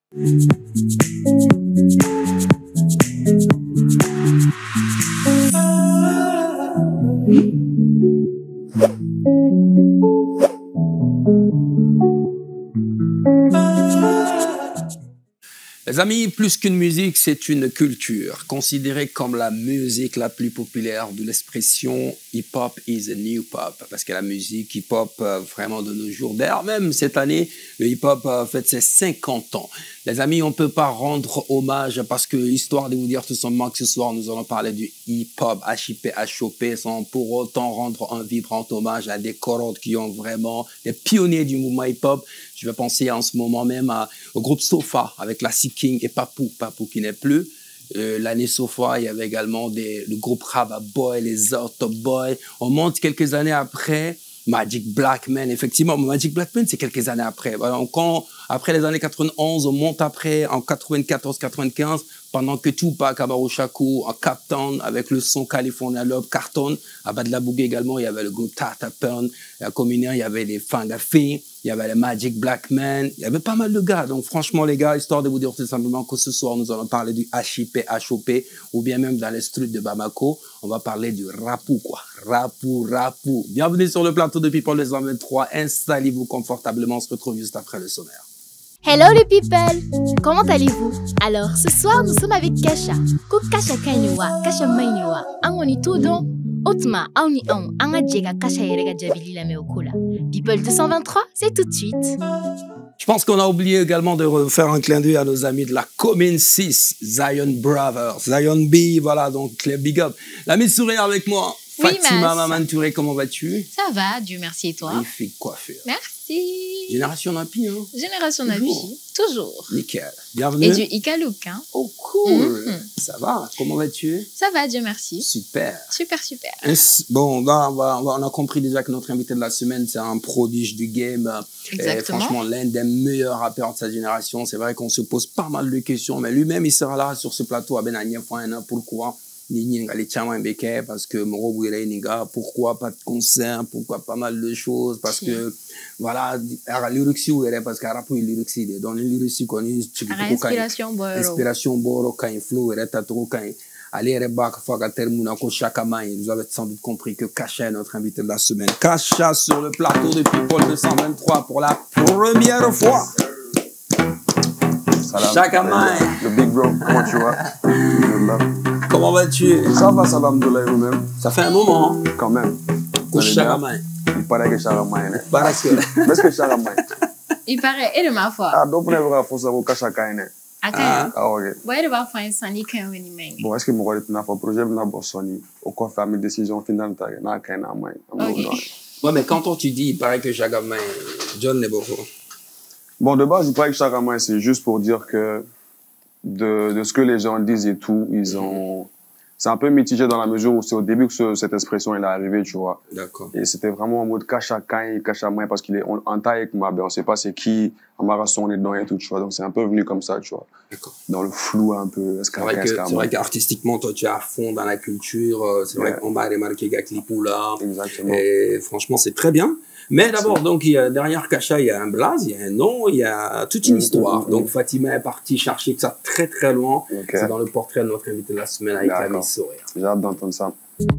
Les amis, plus qu'une musique, c'est une culture, considérée comme la musique la plus populaire de l'expression hip-hop is a new pop, parce que la musique hip-hop, vraiment de nos jours, d'ailleurs même cette année, le hip-hop fête ses 50 ans. Les amis, on peut pas rendre hommage, parce que histoire de vous dire tout simplement que ce soir, nous allons parler du hip-hop, HIP, HOP, sans pour autant rendre un vibrant hommage à des corodes qui ont vraiment, des pionniers du mouvement hip-hop. Je vais penser en ce moment même au groupe Sofa avec la King et Papou qui n'est plus. L'année Sofa, il y avait également le groupe Raba Boy, les Auto Boy. On monte quelques années après, Magic Blackman. Effectivement, Magic Blackman, c'est quelques années après. Quand, après les années 91, on monte après en 94-95, pendant que Tupac, Amaru Shakur, en Captown, avec le son California Love, Carton, à Badla Bougie également, il y avait le groupe Tata Pern, à Communion, il y avait les Fangafi, il y avait les Magic Blackman, il y avait pas mal de gars. Donc franchement les gars, histoire de vous dire tout simplement que ce soir, nous allons parler du HIP, HOP, ou bien même dans les streets de Bamako, on va parler du rapou, quoi. Rapou. Bienvenue sur le plateau de People 223, installez-vous confortablement, on se retrouve juste après le sommaire. Hello les people, comment allez-vous? Alors ce soir nous sommes avec Kasha. Ko Kasha Kainewa, Kasha Mainewa, Angoni Todo, Otma, Auni On, Angajega Kasha Yerega Jabili la Meokola. People 223, c'est tout de suite. Je pense qu'on a oublié également de faire un clin d'œil à nos amis de la Commune 6, Zion Brothers, Zion B, voilà, donc les big up. L'ami sourire avec moi, oui, Fatima Maman Touré, comment vas-tu? Ça va, Dieu merci et toi? Magnifique coiffure. Merci. Génération Napi, hein? Génération Napi, toujours. Nickel. Bienvenue. Et du Ikalouk, hein? Oh, cool. Ça va, comment vas-tu? Ça va, Dieu merci. Super. Super. Bon, là, on a compris déjà que notre invité de la semaine, c'est un prodige du game. Exactement. Et franchement, l'un des meilleurs rappeurs de sa génération. C'est vrai qu'on se pose pas mal de questions, mais lui-même, il sera là sur ce plateau à Benania. Pourquoi? Parce que pourquoi pas de concert, pourquoi pas mal de choses, parce que voilà, parce que dans inspiration boro quand flow allez vous avez sans doute compris que Kasha est notre invité de la semaine. Kasha sur le plateau de People 223 pour la première fois. Chakamaï. Le big bro, comment tu vas? Comment vas-tu? Ça va, Abdoulaye, vous-même. Ça fait un moment, hein? Quand même. Chakamaï. Il paraît que Chakamaï. Parce que. Est-ce que Chakamaï? Il paraît, et de ma foi. Ah, donc, on va faire ça pour Chakamaï. Ah, ok. ouais, de ma foi, un sani quand même. Bon, est-ce que mon rôle est un projet de la Bossoni? Au quoi faire mes décisions finales? Ouais, mais quand tu dis, il paraît que Chakamaï, John n'est pas faux. Bon, de base, il paraît que Chakamaï, c'est juste pour dire que de ce que les gens disent et tout, ils ont... C'est un peu mitigé dans la mesure où c'est au début que cette expression est arrivée, tu vois. D'accord. Et c'était vraiment en mode Kasha Kain, Kasha Mai, parce qu'il est en taille avec moi, ben on sait pas c'est qui, Amarason on est dedans et tout, tu vois. Donc c'est un peu venu comme ça, tu vois. D'accord. Dans le flou un peu. C'est vrai qu'artistiquement, toi, tu es à fond dans la culture. C'est vrai qu'on va remarquer Gaklipula. Exactement. Et franchement, c'est très bien. Mais d'abord, donc, derrière Kasha, il y a un blaze, il y a un nom, il y a toute une histoire. Donc, Fatima est partie chercher ça très, très loin. Okay. C'est dans le portrait de notre invité de la semaine avec Ami Soria. J'ai hâte d'entendre ça.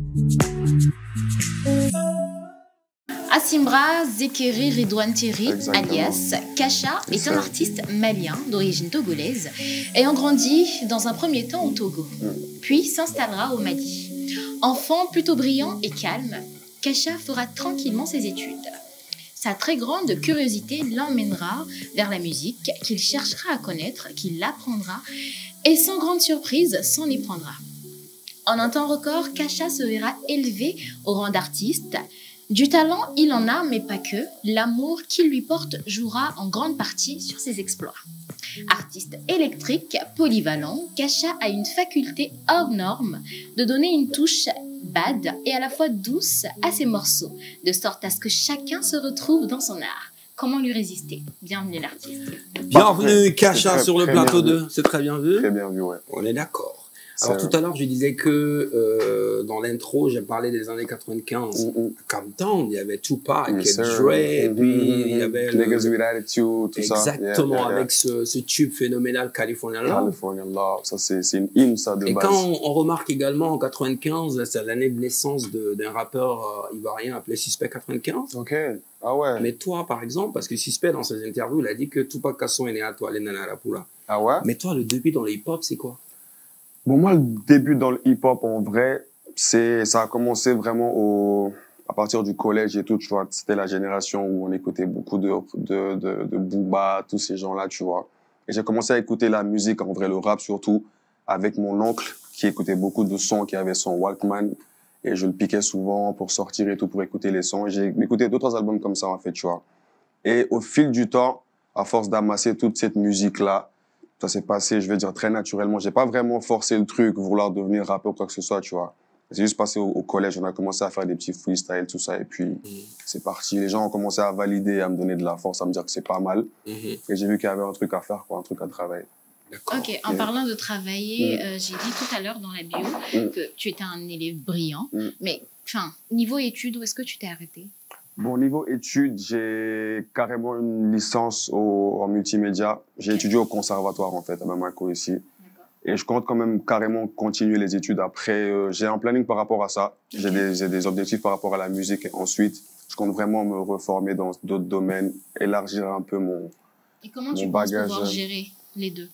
Asimbra Zekeri Ridouane Thierry, alias Kasha, est un artiste malien d'origine togolaise, ayant grandi dans un premier temps au Togo, puis s'installera au Mali. Enfant plutôt brillant et calme, Kasha fera tranquillement ses études. Sa très grande curiosité l'emmènera vers la musique qu'il cherchera à connaître, qu'il apprendra et sans grande surprise s'en y prendra. En un temps record, Kasha se verra élevé au rang d'artiste. Du talent, il en a, mais pas que. L'amour qu'il lui porte jouera en grande partie sur ses exploits. Artiste électrique, polyvalent, Kasha a une faculté hors norme de donner une touche bad et à la fois douce à ses morceaux, de sorte à ce que chacun se retrouve dans son art. Comment lui résister? Bienvenue l'artiste. Bienvenue Kasha sur le plateau 2, c'est très bien vu. Très bien vu, ouais. On est d'accord. Alors tout à l'heure, je disais que dans l'intro, j'ai parlé des années 95. Compton, il y avait Tupac, Dre, et puis il y avait Niggas with Attitude, tout ça. Exactement, avec ce tube phénoménal California Love. California Love, ça c'est une hymne ça de base. Et quand on remarque également en 95, c'est l'année de naissance d'un rappeur ivoirien appelé Suspect 95. Ok, ah ouais. Mais toi, par exemple, parce que Suspect dans ses interviews, il a dit que Tupac Kasson est né à toi, les Nanarapula. Ah ouais? Mais toi, le début dans le hip-hop, c'est quoi? Bon, moi, le début dans le hip-hop, en vrai, ça a commencé vraiment à partir du collège et tout, tu vois. C'était la génération où on écoutait beaucoup de Booba, tous ces gens-là, tu vois. Et j'ai commencé à écouter la musique, en vrai, le rap surtout, avec mon oncle, qui écoutait beaucoup de sons, qui avait son Walkman. Et je le piquais souvent pour sortir et tout, pour écouter les sons. J'ai écouté 2-3 albums comme ça, en fait, tu vois. Et au fil du temps, à force d'amasser toute cette musique-là, ça s'est passé, je vais dire, très naturellement. J'ai pas vraiment forcé le truc, vouloir devenir rappeur ou quoi que ce soit, tu vois. C'est juste passé au collège, on a commencé à faire des petits freestyles, tout ça, et puis c'est parti. Les gens ont commencé à valider, à me donner de la force, à me dire que c'est pas mal. Et j'ai vu qu'il y avait un truc à faire, quoi, un truc à travailler. Ok, en parlant de travailler, j'ai dit tout à l'heure dans la bio que tu étais un élève brillant, mais enfin, niveau études, où est-ce que tu t'es arrêté? Bon, niveau études, j'ai carrément une licence en multimédia. J'ai étudié au conservatoire, en fait, à Bamako ici. Et je compte quand même carrément continuer les études après. J'ai un planning par rapport à ça. J'ai des objectifs par rapport à la musique. Et ensuite, je compte vraiment me reformer dans d'autres domaines, élargir un peu mon bagage. Et comment tu penses pouvoir gérer les deux?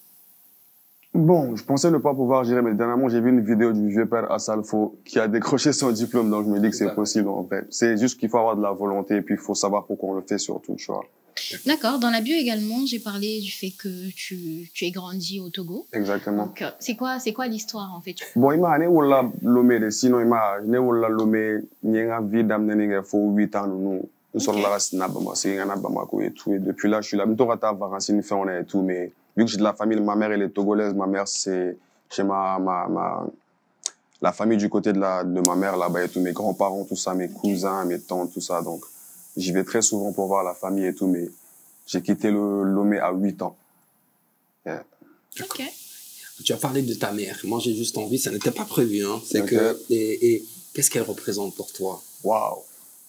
Bon, je pensais ne pas pouvoir gérer, mais dernièrement, j'ai vu une vidéo du vieux père Assalfo qui a décroché son diplôme, donc je me dis que c'est possible, en fait. C'est juste qu'il faut avoir de la volonté et puis il faut savoir pourquoi on le fait surtout, tu vois. D'accord. Dans la bio également, j'ai parlé du fait que tu es grandi au Togo. Exactement. Donc, c'est quoi l'histoire, en fait? Bon, il m'a lomé, sinon il m'a lomé, il y a une vie d'amener, il faut 8 ans, nous sommes là, c'est un Bamako et tout. Et depuis là, je suis là, nous avons vacances, on est et tout, mais vu que j'ai de la famille, ma mère elle est togolaise, ma mère c'est chez la famille du côté de ma mère là-bas et tout, mes grands-parents, tout ça, mes cousins, mes tantes, tout ça, donc j'y vais très souvent pour voir la famille et tout, mais j'ai quitté le Lomé à 8 ans. Yeah. Ok. Tu as parlé de ta mère. Moi, j'ai juste envie, ça n'était pas prévu, hein. C'est que, et qu'est-ce qu'elle représente pour toi? Waouh!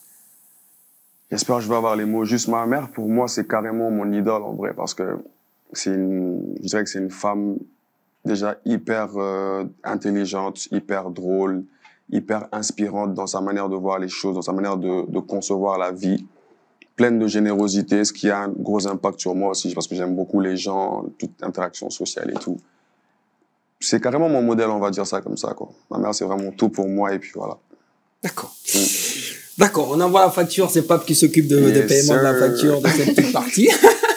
J'espère que je vais avoir les mots. Juste ma mère, pour moi, c'est carrément mon idole, en vrai, parce que je dirais que c'est une femme déjà hyper intelligente, hyper drôle, hyper inspirante dans sa manière de voir les choses, dans sa manière de concevoir la vie, pleine de générosité, ce qui a un gros impact sur moi aussi, parce que j'aime beaucoup les gens, toute interaction sociale et tout. C'est carrément mon modèle, on va dire ça comme ça, quoi. Ma mère, c'est vraiment tout pour moi, et puis voilà. D'accord. D'accord, on envoie la facture, c'est Pape qui s'occupe de paiement de la facture de cette petite partie.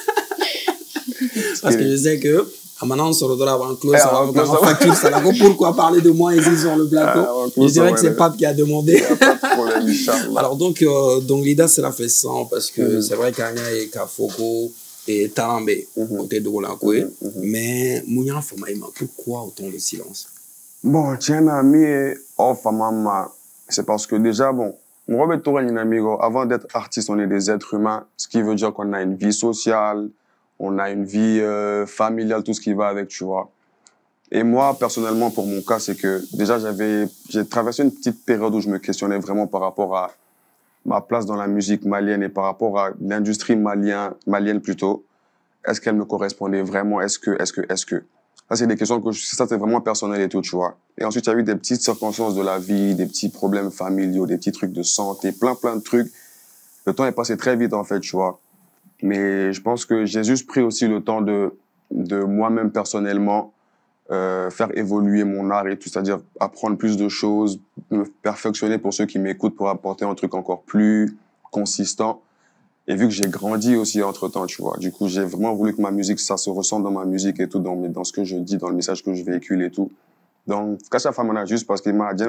Parce que je sais que, maintenant, on se retrouve à un close, on va facture, ça va pourquoi parler de moi ici sur le plateau. Je dirais que c'est Pape qui a demandé. Alors, donc, l'idée, c'est la fait sans, parce que c'est vrai qu'Anya et Kafoko et Tarambe, côté de Rolakoué, mais Mounia Famaïma, pourquoi autant de silence? Bon, tiens, ami, maman, c'est parce que déjà, bon, avant d'être artiste, on est des êtres humains, ce qui veut dire qu'on a une vie sociale, on a une vie familiale, tout ce qui va avec, tu vois. Et moi, personnellement, pour mon cas, c'est que déjà, j'ai traversé une petite période où je me questionnais vraiment par rapport à ma place dans la musique malienne et par rapport à l'industrie malienne plutôt. Est-ce qu'elle me correspondait vraiment? Est-ce que? Ça, c'est des questions ça, c'est vraiment personnel et tout, tu vois. Et ensuite, il y a eu des petites circonstances de la vie, des petits problèmes familiaux, des petits trucs de santé, plein de trucs. Le temps est passé très vite, en fait, tu vois. Mais je pense que j'ai juste pris aussi le temps de moi-même personnellement faire évoluer mon art et tout, c'est-à-dire apprendre plus de choses, me perfectionner pour ceux qui m'écoutent pour apporter un truc encore plus consistant. Et vu que j'ai grandi aussi entre-temps, tu vois, du coup, j'ai vraiment voulu que ma musique, ça se ressente dans ma musique et tout, dans ce que je dis, dans le message que je véhicule et tout. Donc, Kasha Famana, juste parce qu'il m'a dit,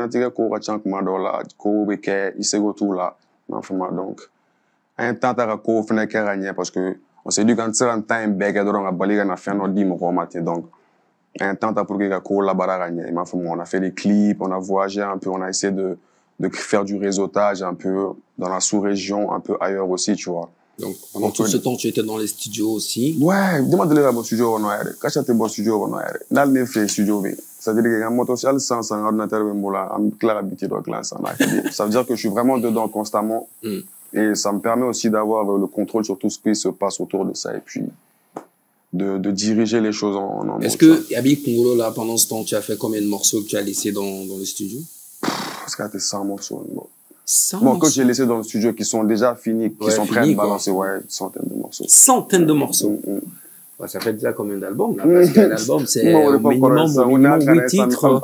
donc, un temps parce que on s'est dit quand c'est un temps donc un temps pour que on a fait des clips, on a voyagé un peu, on a essayé de faire du réseautage un peu dans la sous-région, un peu ailleurs aussi, tu vois. Donc pendant tout ce temps tu étais dans les studios aussi? Ouais, demande-le à mon studio, quand j'étais bon studio, dans le studio, Ça veut dire que moto social sans un ordinateur ça veut dire que je suis vraiment dedans constamment. Et ça me permet aussi d'avoir le contrôle sur tout ce qui se passe autour de ça et puis de diriger les choses en Est-ce que Yabi Kongolo, là, pendant ce temps, tu as fait combien de morceaux que tu as laissés dans le studio? Parce qu'il y a 100 morceaux. 100 bon, morceaux. que j'ai laissés dans le studio qui sont déjà finis, qui sont prêts à balancer, ouais, une centaine de morceaux. Centaines de morceaux. Ouais, ça fait déjà combien d'albums là? Parce qu'un album, c'est au minimum 8 titres.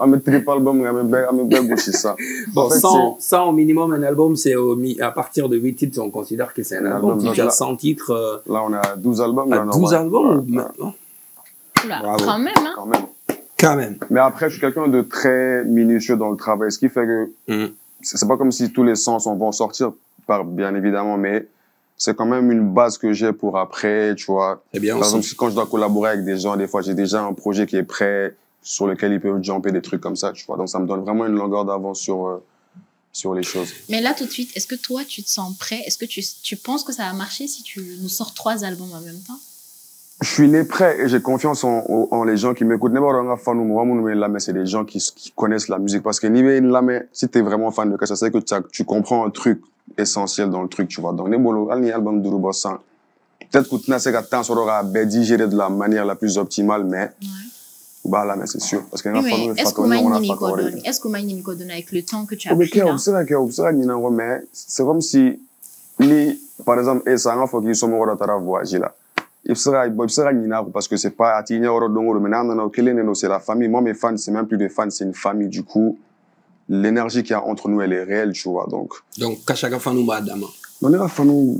Bon, 100 au minimum, un album, c'est à partir de 8 titres, on considère que c'est un album. Si tu as 100 titres. Là, on a 12 albums. Là, 12 albums maintenant. Quand même, hein? Quand même. Mais après, je suis quelqu'un de très minutieux dans le travail, ce qui fait que c'est pas comme si tous les sons vont sortir, bien évidemment, mais c'est quand même une base que j'ai pour après, tu vois. C'est bien. Par exemple, quand je dois collaborer avec des gens, des fois, j'ai déjà un projet qui est prêt, sur lequel ils peuvent jumper des trucs comme ça, tu vois. Donc, ça me donne vraiment une longueur d'avance sur les choses. Mais là, tout de suite, est-ce que toi, tu te sens prêt? Est-ce que tu penses que ça va marcher si tu nous sors 3 albums en même temps? Je suis né prêt et j'ai confiance en les gens qui m'écoutent. C'est des gens qui connaissent la musique. Parce que si tu es vraiment fan de Kasha, c'est que tu comprends un truc essentiel dans le truc, tu vois. Donc, album de Rubosan. Peut-être que tu n'as pas digéré de la manière la plus optimale, mais bah là, mais c'est sûr. Parce que est-ce qu'on m'a donné avec le temps que tu as pris là? C'est comme si, par exemple, ça a faut qu'ils sont morts dans ta voyage là. Parce que c'est pas c'est la famille. Moi, mes fans, c'est même plus des fans, c'est une famille. Du coup, l'énergie qu'il y a entre nous, elle est réelle, tu vois. Donc, Kashaga Fanou Badama. On est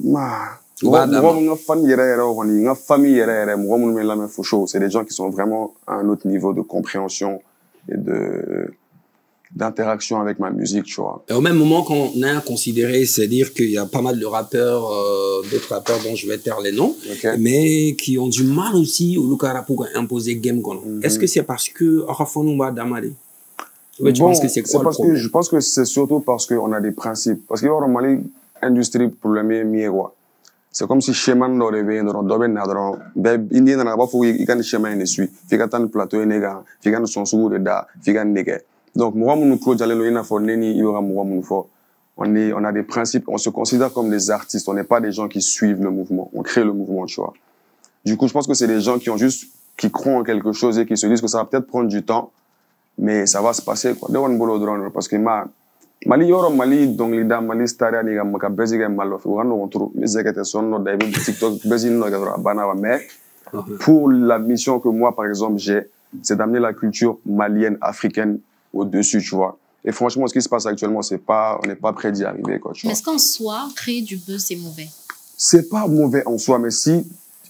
c'est des gens qui sont vraiment à un autre niveau de compréhension et d'interaction avec ma musique, tu vois. Et au même moment qu'on a considéré, c'est dire qu'il y a pas mal de rappeurs, d'autres rappeurs dont je vais taire les noms, mais qui ont du mal aussi au Lukara pour imposer game. Est-ce que c'est parce que Rafonumba Damari? Ouais, tu penses que c'est quoi le problème? Je pense que c'est surtout parce qu'on a des principes. Parce que au Mali, industrie pour le mieux, c'est comme si chemin n'aurait pas il n'a pas fou, il gagne chemin ne suit. Figatan plateau néga, figan son sous de da, figan néga. Donc, moi, mon Claude Jalelo, il y aura on a des principes, on se considère comme des artistes, on n'est pas des gens qui suivent le mouvement, on crée le mouvement, tu vois. Du coup, je pense que c'est des gens qui croient en quelque chose et qui se disent que ça va peut-être prendre du temps, mais ça va se passer, quoi. Parce que Mali, donc, Mali, Staria, Maka, Béziga, Malof, on trouve, les son, David, TikTok, Bézin, mais pour la mission que moi, par exemple, j'ai, c'est d'amener la culture malienne, africaine au-dessus, tu vois. Et franchement, ce qui se passe actuellement, on n'est pas prêt d'y arriver, quoi, tu vois. Mais est-ce qu'en soi, créer du buzz, c'est mauvais? C'est pas mauvais en soi, mais si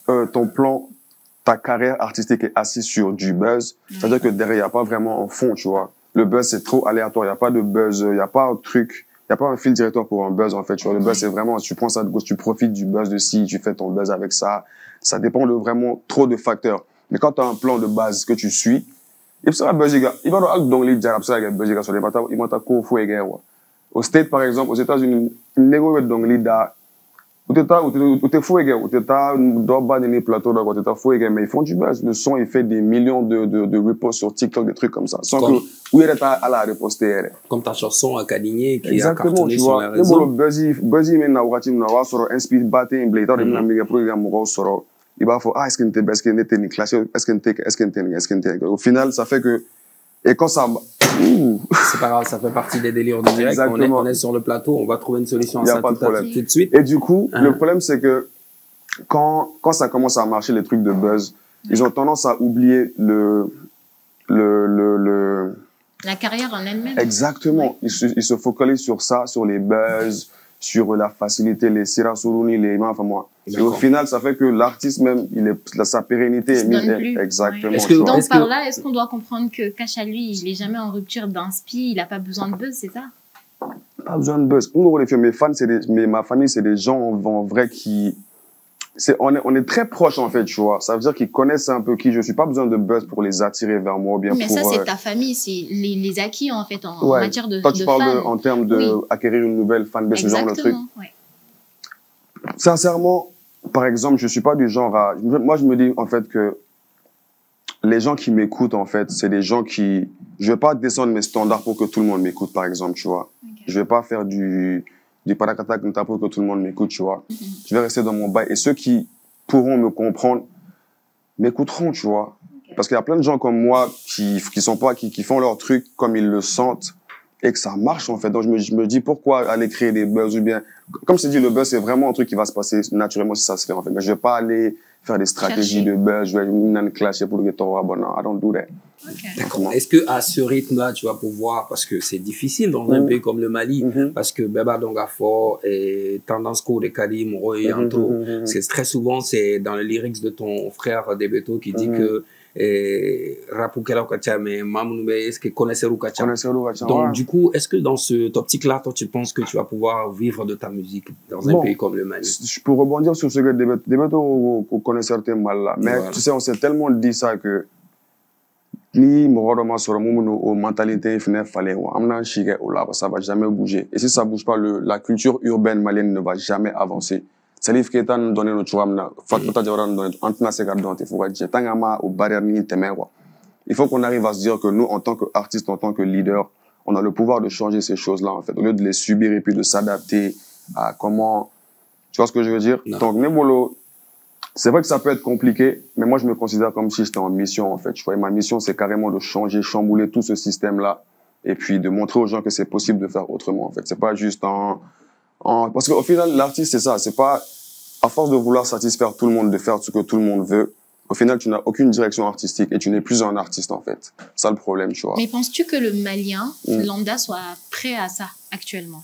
ta carrière artistique est assise sur du buzz, c'est-à-dire que derrière, il n'y a pas vraiment un fond, tu vois. Le buzz, c'est trop aléatoire, il n'y a pas de buzz, il n'y a pas un truc, il n'y a pas un fil directeur pour un buzz, en fait, tu vois. Le buzz, c'est vraiment, tu prends ça de gauche, tu profites du buzz de ci, tu fais ton buzz avec ça. Ça dépend de vraiment trop de facteurs. Mais quand tu as un plan de base que tu suis, il sera buzziga. Il va donc donc les jarabs ça buzziga sur les batailles. Il m'a ta cofu et au States par exemple, aux États-Unis, négo donc les da. Ou t'es fou et ou t'es dans bas des plateaux là, t'es fou et mais ils font du buzz. Le son il fait des millions de reposts sur TikTok, des trucs comme ça. Sans que où il est à la reposter. Comme ta chanson à Cadigné qui a cartonné sur les réseaux. Buzzy mais na wati na wa sur inspire batté blé dans les amiga programme mo sur il va faut est-ce que n'était ni classé est-ce que au final ça fait que et quand ça c'est pas grave, ça fait partie des délires du direct. On est sur le plateau, on va trouver une solution à ça tout de suite. Et du coup, le problème c'est que quand ça commence à marcher les trucs de buzz, ils ont tendance à oublier la carrière en elle-même. Exactement. Ils se focalisent sur ça, sur les buzz, sur la facilité, les sirasuruni, les enfin moi. Et au final, ça fait que l'artiste même, sa pérennité est mise. Exactement. Donc par là, est-ce qu'on doit comprendre que Kasha, lui, il est jamais en rupture d'inspi, il a pas besoin de buzz, c'est ça? Pas besoin de buzz. Mes fans, ma famille, c'est des gens en vrai qui, on est très proches en fait, tu vois. Ça veut dire qu'ils connaissent un peu qui je suis. Pas besoin de buzz pour les attirer vers moi ou bien mais pour. Mais ça, c'est ta famille, c'est les acquis en fait en matière de. Toi, tu parles en termes de acquérir une nouvelle fanbase, ce genre de truc. Ouais. Sincèrement, par exemple, je suis pas du genre à. Moi, je me dis en fait que les gens qui m'écoutent, en fait, c'est des gens qui... Je vais pas descendre mes standards pour que tout le monde m'écoute, par exemple, tu vois. Okay. Je vais pas faire du paracata pour que tout le monde m'écoute, tu vois. Je vais rester dans mon bail. Et ceux qui pourront me comprendre m'écouteront, tu vois. Okay. Parce qu'il y a plein de gens comme moi qui font leur truc comme ils le sentent et que ça marche, en fait. Donc, je me dis, pourquoi aller créer des buzz ou bien... Comme c'est dit, le buzz, c'est vraiment un truc qui va se passer naturellement si ça se fait, en fait. Mais je vais pas aller faire des stratégies de buzz, je vais clasher pour le ghetto. Bon, non, I don't do that. Okay. D'accord. Est-ce que à ce rythme-là, tu vas pouvoir, parce que c'est difficile dans un pays comme le Mali, parce que Beba Dongafo et tendance court de Kadim, Roy Anto, c'est très souvent c'est dans les lyrics de ton frère Debeto qui dit que Rapukela Okacha, mais Mamounoube, est-ce que connaissait Rukacha? Donc du coup, est-ce que dans cette optique-là, toi, tu penses que tu vas pouvoir vivre de ta musique dans un pays comme le Mali? Je peux rebondir sur ce que Debeto connaît certains mal là, mais voilà. Tu sais, on s'est tellement dit ça que ni Morodoma sur mon mentalité fallait ça va jamais bouger. Et si ça bouge pas, la culture urbaine malienne ne va jamais avancer. Salif Keita nous donne notre choix, Fatmata Diawara nous donne Antna Sekardon, Tangama ou barrière ni Temewa. Il faut qu'on arrive à se dire que nous, en tant qu'artistes, en tant que leaders, on a le pouvoir de changer ces choses-là, en fait, au lieu de les subir et puis de s'adapter à comment, tu vois ce que je veux dire? Non. Donc, Nebolo, c'est vrai que ça peut être compliqué, mais moi, je me considère comme si j'étais en mission, en fait. Tu vois, ma mission, c'est carrément de changer, chambouler tout ce système-là, et puis de montrer aux gens que c'est possible de faire autrement, en fait. C'est pas juste parce qu'au final, l'artiste, c'est ça. C'est pas, à force de vouloir satisfaire tout le monde, de faire ce que tout le monde veut, au final, tu n'as aucune direction artistique et tu n'es plus un artiste, en fait. C'est ça le problème, tu vois. Mais penses-tu que le Malien, lambda, soit prêt à ça, actuellement?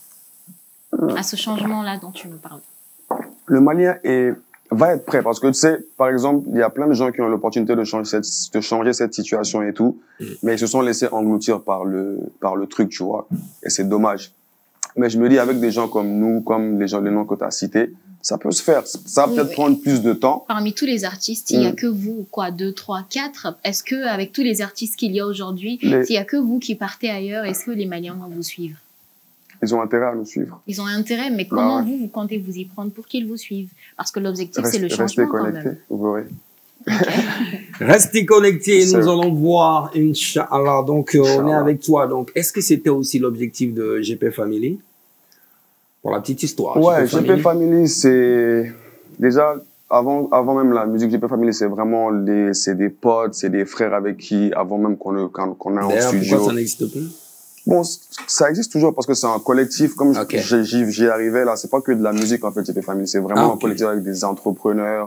À ce changement-là dont tu nous parles? Le Malien va être prêt parce que tu sais, par exemple, il y a plein de gens qui ont l'opportunité de changer cette situation et tout, mais ils se sont laissés engloutir par le truc, tu vois. Et c'est dommage. Mais je me dis, avec des gens comme nous, comme les noms que tu as cités, ça peut se faire. Ça va peut-être prendre plus de temps. Parmi tous les artistes, il n'y a que vous, quoi, 2, 3, 4. Est-ce que, avec tous les artistes qu'il y a aujourd'hui, s'il n'y a que vous qui partez ailleurs, est-ce que les Maliens vont vous suivre? Ils ont intérêt à nous suivre. Ils ont intérêt, mais comment vous comptez vous y prendre pour qu'ils vous suivent? Parce que l'objectif, c'est le changement quand même. Vous verrez. Okay. Restez connectés, nous allons voir, Inch'Allah. Donc, on est avec toi. Donc, est-ce que c'était aussi l'objectif de GP Family? Pour la petite histoire. Ouais, GP Family, c'est déjà, avant même la musique GP Family, c'est vraiment c'est des potes, c'est des frères avec qui, avant même qu'on a en studio. Pourquoi ça n'existe plus? Bon, ça existe toujours parce que c'est un collectif. Comme j'y arrivais là, c'est pas que de la musique en fait, GP Family. C'est vraiment un collectif avec des entrepreneurs,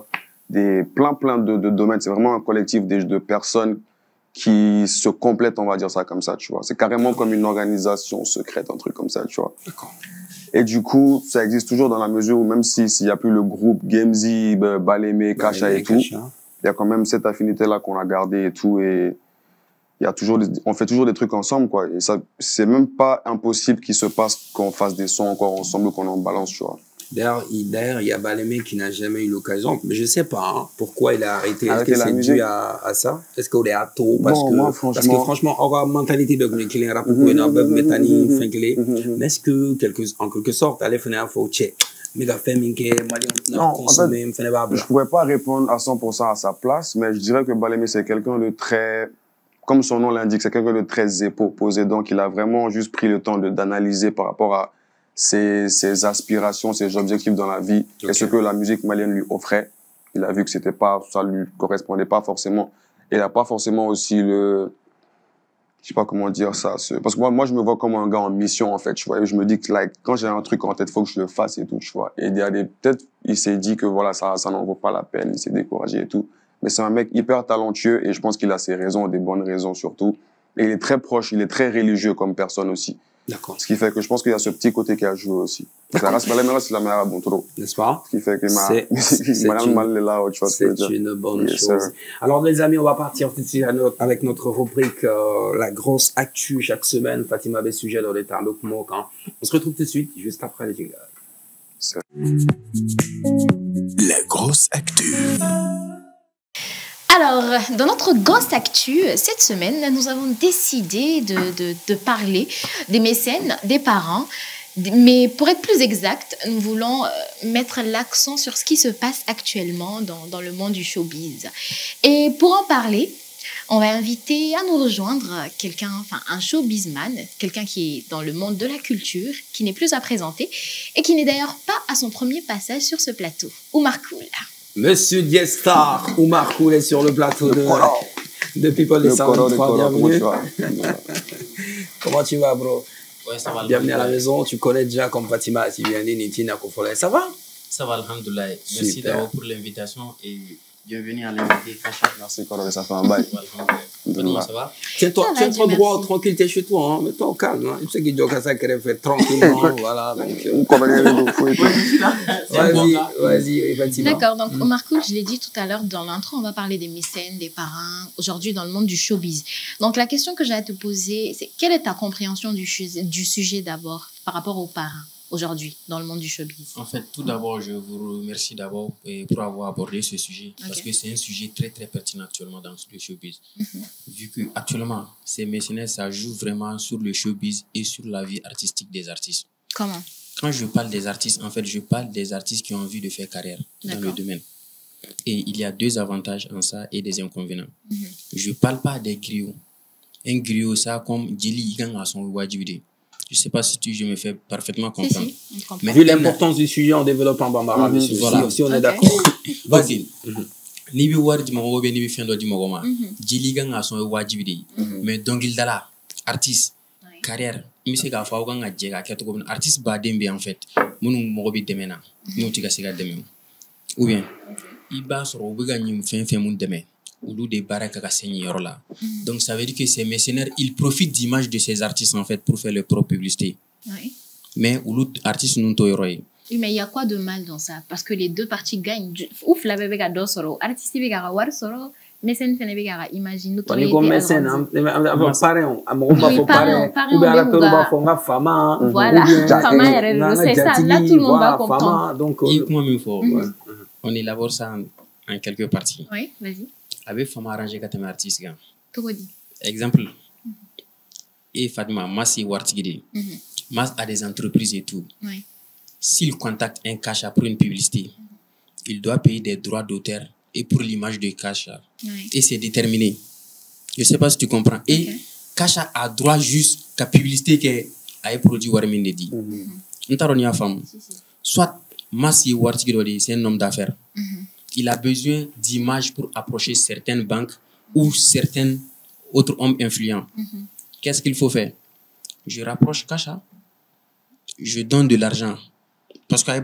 plein de domaines. C'est vraiment un collectif de personnes qui se complètent, on va dire ça comme ça, tu vois. C'est carrément comme une organisation secrète, un truc comme ça, tu vois. D'accord. Et du coup, ça existe toujours dans la mesure où même s'il y a plus le groupe Gamzy, Balémé, Kasha et tout, il y a quand même cette affinité-là qu'on a gardée et tout, et il y a toujours on fait toujours des trucs ensemble, quoi. Et ça, c'est même pas impossible qu'il se passe qu'on fasse des sons encore ensemble ou qu'on en balance, tu vois. D'ailleurs, il y a Balémé qui n'a jamais eu l'occasion, mais je sais pas pourquoi il a arrêté. Est-ce que c'est dû à ça? Est-ce qu'on est à tôt? Parce que franchement, on a une mentalité de qu'il est rapport pour une bug métanique, mais est-ce que, en quelque sorte, aller faire un faux check? Non, en fait, je pourrais pas répondre à 100% à sa place, mais je dirais que Balémé, c'est quelqu'un de très, comme son nom l'indique, c'est quelqu'un de très posé. Donc, il a vraiment juste pris le temps d'analyser par rapport à ses aspirations, ses objectifs dans la vie, et ce que la musique malienne lui offrait. Il a vu que ça lui correspondait pas forcément. Et il a pas forcément aussi je sais pas comment dire ça, parce que moi, je me vois comme un gars en mission, en fait, tu vois. Et je me dis que, quand j'ai un truc en tête, faut que je le fasse et tout, tu vois. Et peut-être, il s'est dit que voilà, ça n'en vaut pas la peine, il s'est découragé et tout. Mais c'est un mec hyper talentueux et je pense qu'il a ses raisons, des bonnes raisons surtout. Et il est très proche, il est très religieux comme personne aussi. D'accord. Ce qui fait que je pense qu'il y a ce petit côté qui a joué aussi. C'est la meilleure bon trop. N'est-ce pas? Ce qui fait que c'est une bonne chose. Alors, les amis, on va partir tout de suite avec notre rubrique, la grosse actu chaque semaine. Fatima avait sujet dans les tableaux. On se retrouve tout de suite, juste après les jingles. La grosse actu. Alors, dans notre grosse actu, cette semaine, nous avons décidé de parler des mécènes, des parents. Mais pour être plus exact, nous voulons mettre l'accent sur ce qui se passe actuellement dans le monde du showbiz. Et pour en parler, On va inviter à nous rejoindre quelqu'un, enfin un showbizman, quelqu'un qui est dans le monde de la culture, qui n'est plus à présenter et qui n'est d'ailleurs pas à son premier passage sur ce plateau. Oumar Koul. Monsieur Diestar, Oumar Koul est sur le plateau de People des 123. Bienvenue. Comment tu vas, bro? Ouais, ça va. Bienvenue à la maison. Tu connais déjà comme Fatima Tibiani, Nitina Kofole. Ça va? Ça va, alhamdoulilah. Merci d'abord pour l'invitation et bienvenue à l'invité Kasha. Merci, Koro, ça fait un bail. Ça va? Tiens-toi droit, tranquille, t'es chez toi, hein. Mets-toi au calme. Hein. Je sais que Djoka Sakere fait tranquillement. Voilà. Vas-y, Fatima. D'accord, donc Oumar Koul, je l'ai dit tout à l'heure dans l'intro, on va parler des mécènes, des parrains, aujourd'hui dans le monde du showbiz. Donc la question que j'ai à te poser, c'est quelle est ta compréhension du sujet d'abord par rapport aux parrains aujourd'hui dans le monde du showbiz? En fait, tout d'abord, je vous remercie d'abord pour avoir abordé ce sujet parce que c'est un sujet très très pertinent actuellement dans le showbiz. Vu que actuellement, ces mécénats, ça joue vraiment sur le showbiz et sur la vie artistique des artistes. Comment? Quand je parle des artistes, en fait, je parle des artistes qui ont envie de faire carrière dans le domaine. Et il y a deux avantages en ça et des inconvénients. Je ne parle pas des griots. Un griot, ça comme Djili Igang à son wajibide. Je ne sais pas si je me fais parfaitement comprendre. Si, mais vu l'importance du sujet en développant Bambara, voilà. Si on est d'accord. Vas-y. Ni bi war di mago be ni bi fendo di mago ma. Djili Igang à son wajibide. Mais dongil dala artiste carrière mi se ka fa ko nga je ka keto ko artiste ba dembe en fait munu mago bi demena no tiga siga demem ou bien il ba soro bu ga nyim fen mun deme ou des baraka ka seigne yoro la. Donc ça veut dire que ces mercenaires ils profitent d'image de ces artistes en fait pour faire leur propre publicité. Oui. Mais ou artiste non to yoro. Oui, mais il y a quoi de mal dans ça? Parce que les deux parties gagnent. Ouf, la bébé ga do soro, artiste bi ga war soro. Mécène fene bega imagine nous on est comme mécène parrain amomba fo parrain ou bien acteur ba fo nga fama voilà fama c'est ça là tout le monde va comprendre donc on élabore ça en quelques parties. Oui, vas-y. Avec fama arrangé ka tama artiste ga tout dit exemple et Fatima Massi Wartigide Mas a des entreprises et tout. Oui. S'il contacte un Kasha pour une publicité, il doit payer des droits d'auteur et pour l'image de Kasha. Oui. Et c'est déterminé. Je ne sais pas si tu comprends. Et Kasha a droit juste qu'à publicité qu'elle a produit Warmin dit. Soit Massi Wartigide, c'est un homme d'affaires. Il a besoin d'images pour approcher certaines banques ou certains autres hommes influents. Qu'est-ce qu'il faut faire? Je rapproche Kasha, je donne de l'argent. Parce que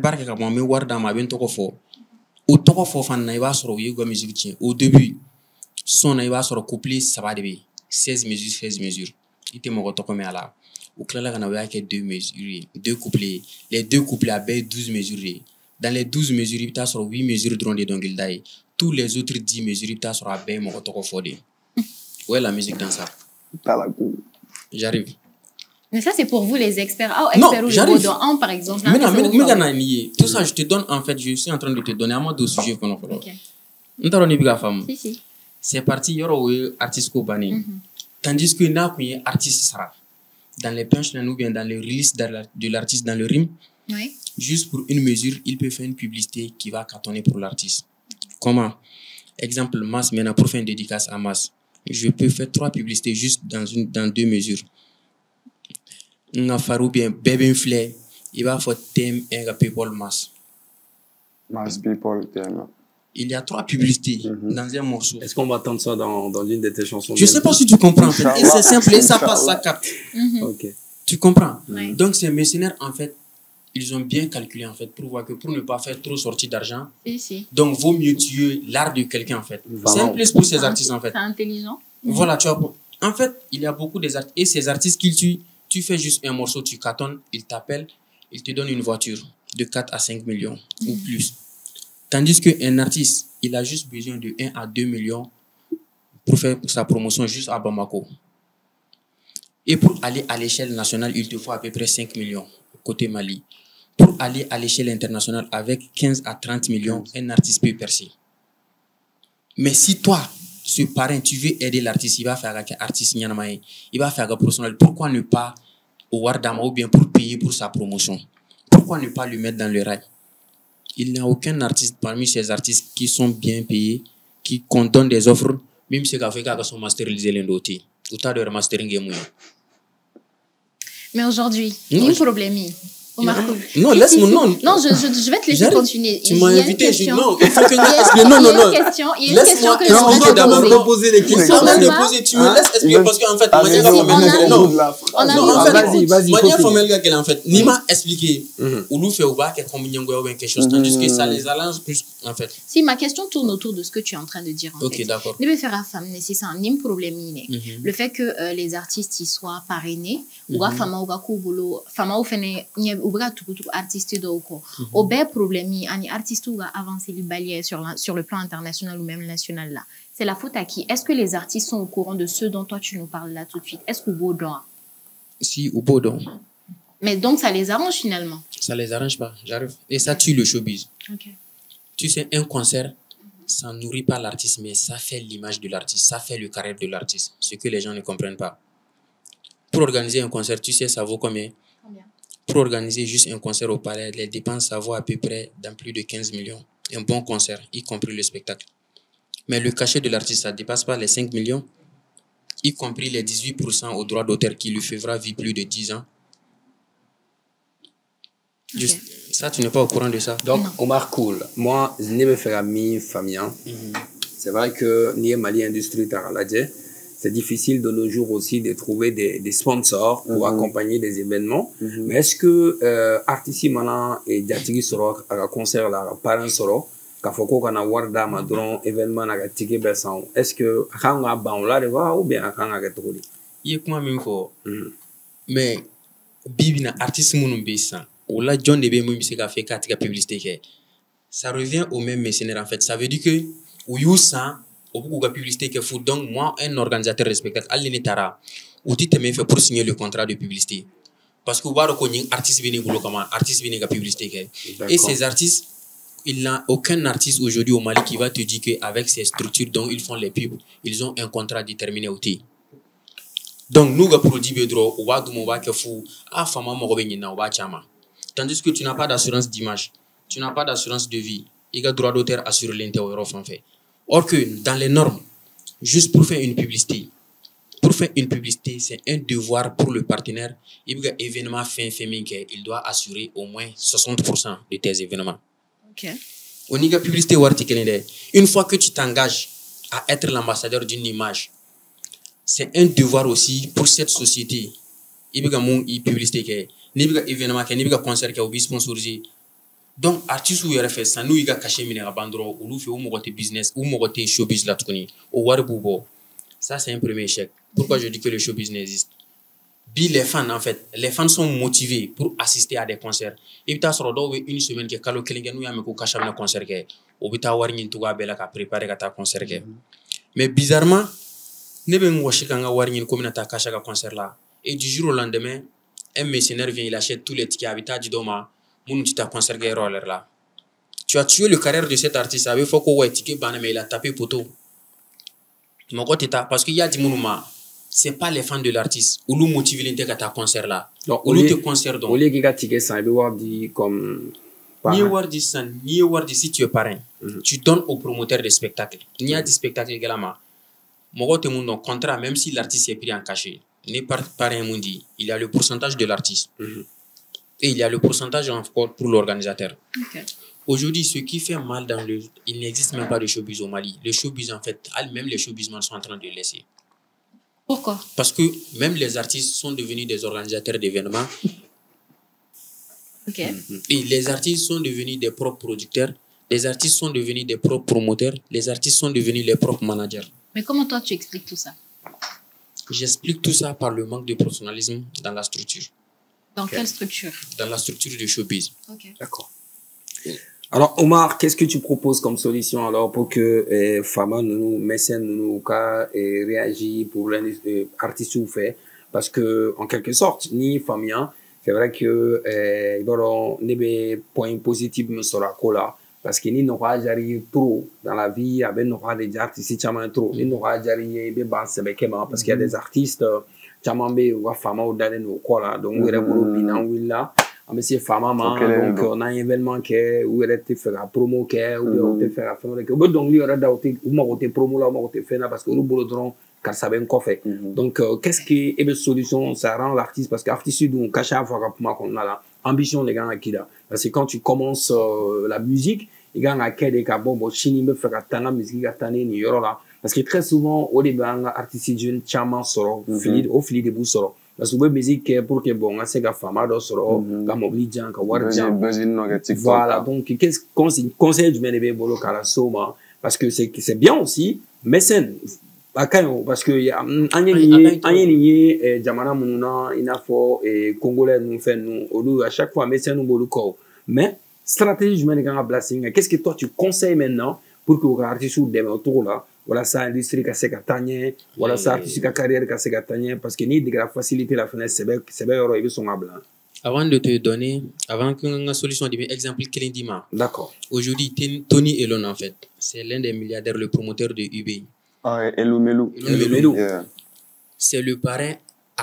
au début, son va se recoupler, ça va devenir 16 mesures, 16 mesures. Il était mon retour comme là. Au clair, on avait deux mesures, deux couplets. Les deux couplets avaient 12 mesures. Dans les 12 mesures, il y a 8 mesures de Dongildaï. Tous les autres 10 mesures, il y a mon retour fondé. Où est la musique dans ça? J'arrive. Mais ça, c'est pour vous les experts. Ah, non, experts j'arrive. Par exemple. Mais tout ça, je te donne, en fait, je suis en train de te donner un mot de sujet qu'on a fait. Si. C'est parti, il y aura artiste Kobani. Tandis que là, il y a artiste Sarah. Dans les punchlines ou bien dans les releases de l'artiste, dans le rime, juste pour une mesure, il peut faire une publicité qui va cartonner pour l'artiste. Comment? Exemple, Mas, maintenant, pour faire une dédicace à Mas, je peux faire 3 publicités juste dans 2 mesures. Nga faru bien bébé flé il va faire thème et people mass people thème. Il y a 3 publicités dans un morceau. Est-ce qu'on va entendre ça dans une de tes chansons? Je sais pas si tu comprends en fait. Et c'est simple et ça passe, ça capte. Ok. Tu comprends? Donc ces mercenaires en fait ils ont bien calculé en fait pour voir que pour ne pas faire trop sortir d'argent. Donc vaut mieux tuer l'art de quelqu'un en fait. C'est un plus pour ces artistes en fait. C'est intelligent. Voilà, tu vois. En fait, il y a beaucoup des artistes et ces artistes qu'ils tuent. Tu fais juste un morceau, tu cartonnes, il t'appelle, il te donne une voiture de 4 à 5 millions ou plus. Tandis qu'un artiste, il a juste besoin de 1 à 2 millions pour faire sa promotion juste à Bamako. Et pour aller à l'échelle nationale, il te faut à peu près 5 millions côté Mali. Pour aller à l'échelle internationale avec 15 à 30 millions, un artiste peut percer. Mais si toi, ce parrain, tu veux aider l'artiste, il va faire un artiste, il va faire un professionnel. Pourquoi ne pas au Wardama ou bien pour payer pour sa promotion? Pourquoi ne pas le mettre dans le rail? Il n'y a aucun artiste parmi ces artistes qui sont bien payés, qu'on donne des offres même si fait qu'à son masteriser l'endoti ou t'as de remastering game. Mais aujourd'hui, il y a un problème. Non, laisse-moi, non. Non, je vais te laisser continuer. Tu m'as invité, non, il y a une question que je voudrais poser les questions. Tu me laisses expliquer parce qu'en fait, manière formelle qu'elle en fait, Nima expliqué, ou nous fait ou pas qu'elle combine quelque chose, tandis que ça les allonge plus, en fait. Si ma question tourne autour de ce que tu es en train de dire, en fait. Ok, d'accord. Ne me faire à femme, c'est ça, un problème. Le fait que les artistes y soient parrainés, ou fama ou boulot, fama ou fene, ou tout artiste d'oko. Au bel problème, un artiste ou avancer le balai sur le plan international ou même national là. C'est la faute à qui? Est-ce que les artistes sont au courant de ce dont toi tu nous parles là tout de suite? Est-ce que vous Si, ou Baudon. Mais donc ça les arrange finalement? Ça les arrange pas, j'arrive. Et ça tue le showbiz. Okay. Tu sais, un concert, ça nourrit pas l'artiste, mais ça fait l'image de l'artiste, ça fait le caractère de l'artiste. Ce que les gens ne comprennent pas. Pour organiser un concert, tu sais, ça vaut combien? Pour organiser juste un concert au palais, les dépenses, ça vaut à peu près dans plus de 15 millions. Un bon concert, y compris le spectacle. Mais le cachet de l'artiste, ça ne dépasse pas les 5 millions, y compris les 18% au droit d'auteur qui lui fera vivre plus de 10 ans. Juste, ça, tu n'es pas au courant de ça. Donc, Omar Cool, moi, je n'ai pas fait ami famille. C'est vrai que ni Mali Industrie Taraladje, c'est difficile de nos jours aussi de trouver des sponsors pour accompagner des événements. Mais est-ce que artistes maintenant et Jatigi soro à concert là, parents soro, kafoko kana warda madron événement na gatike besan. Est-ce que hanga ban là de voir ou bien hanga gatoli? Il comment même faut. Mais bibi na artiste munum besan. Ou là John de Bemou se ka fait katika publicité. Ça revient au même mercenaire en fait. Ça veut dire que ou you ça au bout de la publicité que faut donc moi un organisateur respectable Alinetara ou tu te mets fait pour signer le contrat de publicité parce que vous voyez qu'on artiste vient boulot comment artiste vient la publicité et ces artistes il n'a aucun artiste aujourd'hui au Mali qui va te dire qu'avec ces structures dont ils font les pubs ils ont un contrat déterminé aussi donc nous les produits bedro ou va du que fou ah fama mo robeni na wa chama tandis que tu n'as pas d'assurance d'image tu n'as pas d'assurance de vie il y a droit d'auteur assurer l'intérieur en fait. Or que dans les normes, juste pour faire une publicité, c'est un devoir pour le partenaire. Il y a un événement il doit assurer au moins 60% de tes événements. Okay. Au niveau de publicité, une fois que tu t'engages à être l'ambassadeur d'une image, c'est un devoir aussi pour cette société. Il y a une publicité, il y a un événement, il y a un concert qui est sponsorisé. Donc artiste ou fait ça nous il a caché minera bandro ou fait ou mogote business ou mogote showbiz là tukuni au warbubo ça c'est un premier échec. Pourquoi je dis que le showbiz n'existe? Les fans en fait les fans sont motivés pour assister à des concerts et bita soro do une semaine que kalo kelingen ya me ko caché na concert ke o bita war nyin tuga bela ka préparer ka ta concert ke mais bizarrement ne ben washi kanga war nyin ko minata caché ka concert là et du jour au lendemain un mercenaire vient il achète tous les tickets habita du doma. Là. Tu as tué le carrière de cet artiste. Il faut que il a tapé poteau. Parce qu'il y a des mouvements. Ce n'est pas les fans de l'artiste. Ou nous motivent l'intérêt à ta concert là. Ou nous te concert donc. Au lieu qu'il y a ticket ça, il doit dire comme. Ni wardi si tu es parrain. Tu donnes au promoteur des spectacles. Il y a des spectacles également. Mon contrat, même si l'artiste est pris en cachet, n'est pas parrain mundi. Il y a le pourcentage de l'artiste. Et il y a le pourcentage encore pour l'organisateur. Okay. Aujourd'hui, ce qui fait mal dans le... Il n'existe même pas de showbiz au Mali. Le showbiz, en fait, même les showbizmen sont en train de le laisser. Pourquoi? Parce que même les artistes sont devenus des organisateurs d'événements. Okay. Et les artistes sont devenus des propres producteurs. Les artistes sont devenus des propres promoteurs. Les artistes sont devenus les propres managers. Mais comment toi, tu expliques tout ça? J'explique tout ça par le manque de professionnalisme dans la structure. Dans quelle structure? Dans la structure de showbiz. Okay. D'accord. Alors, Omar, qu'est-ce que tu proposes comme solution alors pour que Fama, nous, mécènes, nous, réagissent pour l'artiste ou fait? Parce que, en quelque sorte, ni Famien, c'est vrai que, il y a des points positifs, mais sur la cola. Parce que ni n'aura jamais trop dans la vie, avec n'aura des artistes, trop. Ni n'aura jamais des bases, parce qu'il y a des artistes, chamambe ou fama ou d'aller nous quoi là donc on est pour bilan là mais c'est femme maman donc on a un événement qui où elle te fait la promo qui ou bien on te fait la fin de donc lui aurait d'autre ou moi te promo là moi te fait là parce que nous boulodrons car ça ben fait donc qu'est-ce qui est la solution ça rend l'artiste parce qu'artiste donc cache à fois pour moi qu'on a là ambition les gars qui là parce que quand tu commences la musique les gars à quel des cas bon chini me fait la musique à tanner ni là parce que très souvent au début artiste jeune chaman sort au fil des bouts sort parce que la musique pour que bon c'est que femme ado sort comme oblige que warja voilà donc qu'est-ce conseil du mène bolo kala soma parce que c'est bien aussi mécène parce que anye jamana mununa inafo et congolais nous fait nous à chaque fois mécène nous bolo ko mais stratégie du mène ganga blessing qu'est-ce que toi tu conseilles maintenant pour que les artistes ou des autour là voilà ça industrie qui s'est gagnée voilà ça artiste qui carrière qui s'est gagnée parce que ni de la facilité la fenêtre c'est bien euro ils sont à blanc avant de te donner avant que une solution de exemple Kelindima d'accord aujourd'hui Tony Elon en fait c'est l'un des milliardaires le promoteur de eBay Elumelu c'est le parrain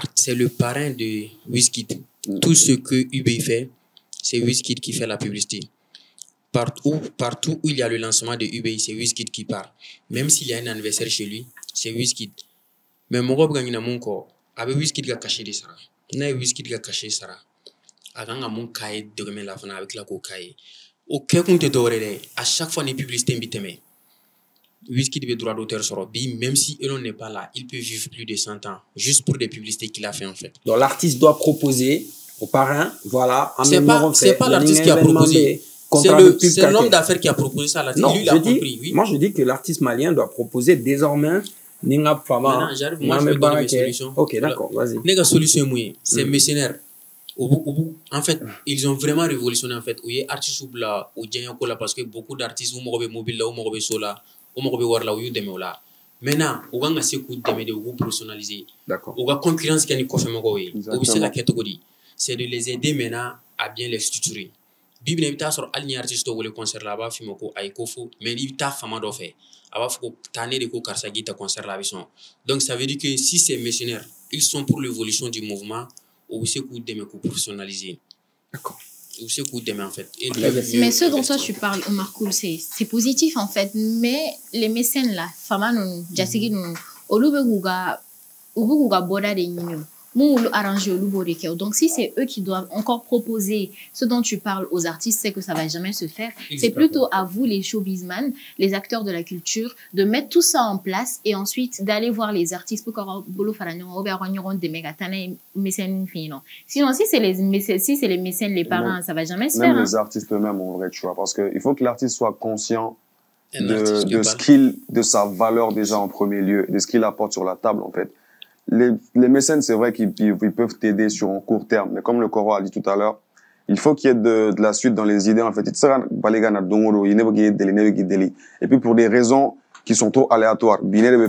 de Wizkid tout ce que eBay fait c'est Wizkid qui fait la publicité. Partout où il y a le lancement de eBay, c'est Wizkid qui part. Même s'il y a un anniversaire chez lui, c'est Wizkid. Mais mon gars, il y a mon corps. Avec Wizkid qui a caché des Sarah. Il y a Wizkid qui a caché Sarah. Avec mon cahier de remettre la fin avec la cocaïne. Au cas où tu es à chaque fois, les publicités m'invitent. Wizkid veut droit d'auteur sur Robbie, même si Elon n'est pas là, il peut vivre plus de 100 ans, juste pour des publicités qu'il a fait en fait. Donc l'artiste doit proposer au parrain, voilà. C'est pas l'artiste qui a proposé. C'est l'homme d'affaires qui a proposé ça. Non, lui, il a compris, oui. Moi, je dis que l'artiste malien doit proposer désormais Ninga Fama. Maintenant, j'arrive, moi, je vais donner mes solutions. Ok, d'accord, vas-y. Les solution, c'est mercenaires. En fait, ils ont vraiment révolutionné, en fait. Où il y a artistes là, où il y a parce que beaucoup d'artistes, où il y a mobile là, où il y a sola, où il y a war là, où il y a là. Maintenant, où il y a ce coup de où personnaliser. D'accord. Où il y a concurrence qui est où c'est la catégorie. C'est de les aider maintenant à bien les structurer. Bible n'est sur alni artiste ou le concert là-bas fimoko aïkofo mais il t'a fama d'offre aba faut t'année de ko karsa guita concert là bison donc ça veut dire que si ces mercenaires ils sont pour l'évolution du mouvement ou c'est coup de me professionnaliser d'accord ou c'est coup de en fait mais ce dont toi tu parles Omar Cool c'est positif en fait mais les mécènes là fama non jasigi non olubeguga boda de nyinyo arranger au donc si c'est eux qui doivent encore proposer ce dont tu parles aux artistes c'est que ça va jamais se faire. C'est plutôt à vous les showbizman, les acteurs de la culture de mettre tout ça en place et ensuite d'aller voir les artistes pour sinon si c'est les mécènes les parents ça va jamais se faire même les artistes eux-mêmes en vrai tu vois parce que il faut que l'artiste soit conscient de ce qu'il de sa valeur déjà en premier lieu de ce qu'il apporte sur la table en fait. Les mécènes, c'est vrai qu'ils peuvent t'aider sur un court terme, mais comme le Coro a dit tout à l'heure, il faut qu'il y ait de la suite dans les idées. En fait, et puis pour des raisons qui sont trop aléatoires, c'est à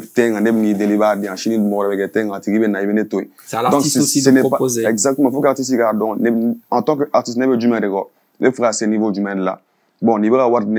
l'artiste aussi de proposer. Exactement, il faut que l'artiste en tant qu'artiste, il faut à ce niveau du là. Bon, mais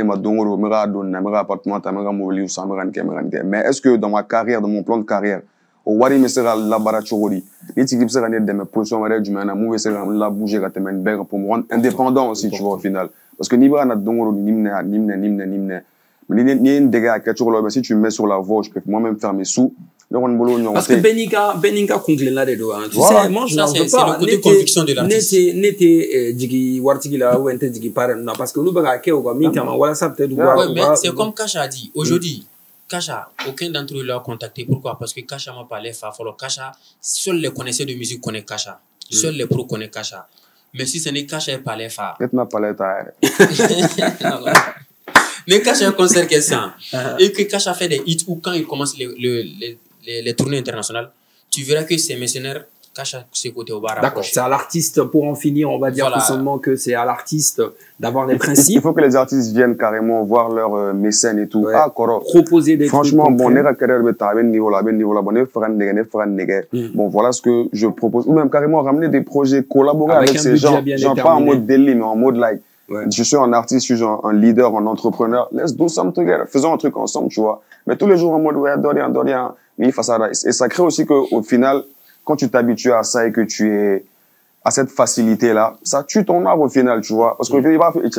est-ce que dans ma carrière, dans mon plan de carrière, au wari me sera la barachori ni tiki sera ne de mes positions wari du mana mu sera la bouger ka temen ben pour me rendre indépendant aussi tu vois au final parce que ni ba na dongoro nimne mais ni ndega ka choro si tu me mets sur la voie je peux moi-même faire mes sous donc on bolo nyongo parce que Beninga conclut là des doigts tu sais moi je n'en veux pas c'est le côté conviction de l'artiste n'était digi wartigi là ou ente digi par non parce que lu ba ke o mi kama wala ça peut-être mais c'est comme Kasha a dit aujourd'hui Kasha, aucun d'entre eux l'a contacté. Pourquoi? Parce que Kasha m'a parlé fort. Kasha, seuls les connaisseurs de musique connaissent Kasha. Seuls les pros connaissent Kasha. Mais si ce n'est Kasha, il parlait fort. Peut-être parlé tard. Mais Kasha un concert qu'elle sent. Et que Kasha fait des hits ou quand il commence les tournées internationales, tu verras que ces mercenaires Kasha ses côtés au bar. D'accord, c'est à l'artiste, pour en finir, on va dire tout simplement que c'est à l'artiste d'avoir des principes. Il faut que les artistes viennent carrément voir leurs mécènes et tout. Ouais. Proposer des franchement, trucs. Franchement, bon, voilà ce que je propose. Ou même carrément ramener des projets, collaborer avec ces gens. Genre pas en mode délit, mais en mode like. Ouais. Je suis un artiste, je suis un leader, un entrepreneur. Let's do something together. Faisons un truc ensemble, tu vois. Mais tous les jours en mode, ouais, Dorian. Mais il faut ça. Et ça crée aussi qu'au final, quand tu t'habitues à ça et que tu es a cette facilité-là, ça tue ton art au final, tu vois. Parce qu'au final, il va faire,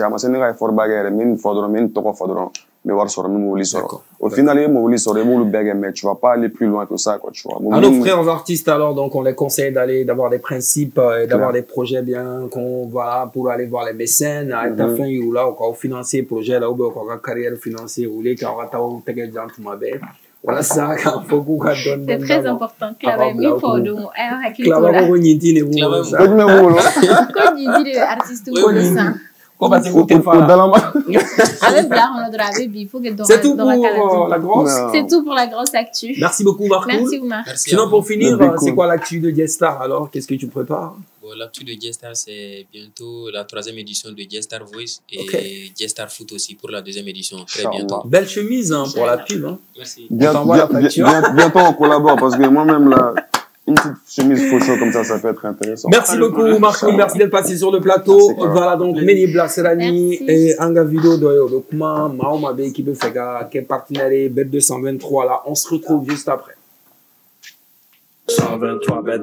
au final, mais tu vas pas aller plus loin que ça, quoi, tu vois. À nos frères artistes, alors, donc, on les conseille d'avoir des principes, d'avoir des projets bien, pour aller voir les mécènes, à la fin, ou là, on va financer projet, là, ou bien, on va carrière financière, ou les, on va t'avoir gens tout ma belle. Voilà ça, quand faut qu'on donne. C'est très important. Clave mi fodo mo ay hakili Clave tola. ko nyinti ne bu. Ko nyinti artiste ou ça. Ko ba c'est côté fa. Avec Bla on a dravé bi faut que dans c'est tout pour la grosse. C'est tout pour la grosse actu. Merci beaucoup Marco. Merci Oumar. Sinon pour finir, c'est quoi l'actu de Diastar alors? Qu'est-ce que tu prépares? Bon, l'actu de Diastar, c'est bientôt la 3e édition de Diastar Voice et Diastar Foot aussi pour la 2e édition. Très bientôt. Belle chemise hein, pour la pub. Hein. Merci. Bientôt on collabore parce que moi-même là, une petite chemise photo comme ça peut être intéressant. Merci beaucoup Marco, merci d'être passé sur le plateau. Voilà donc Meni Blaserani et Anga Video de Kuma, Maomabe qui peut faire quel partenaire Bet 223 là. On se retrouve juste après. 123 bet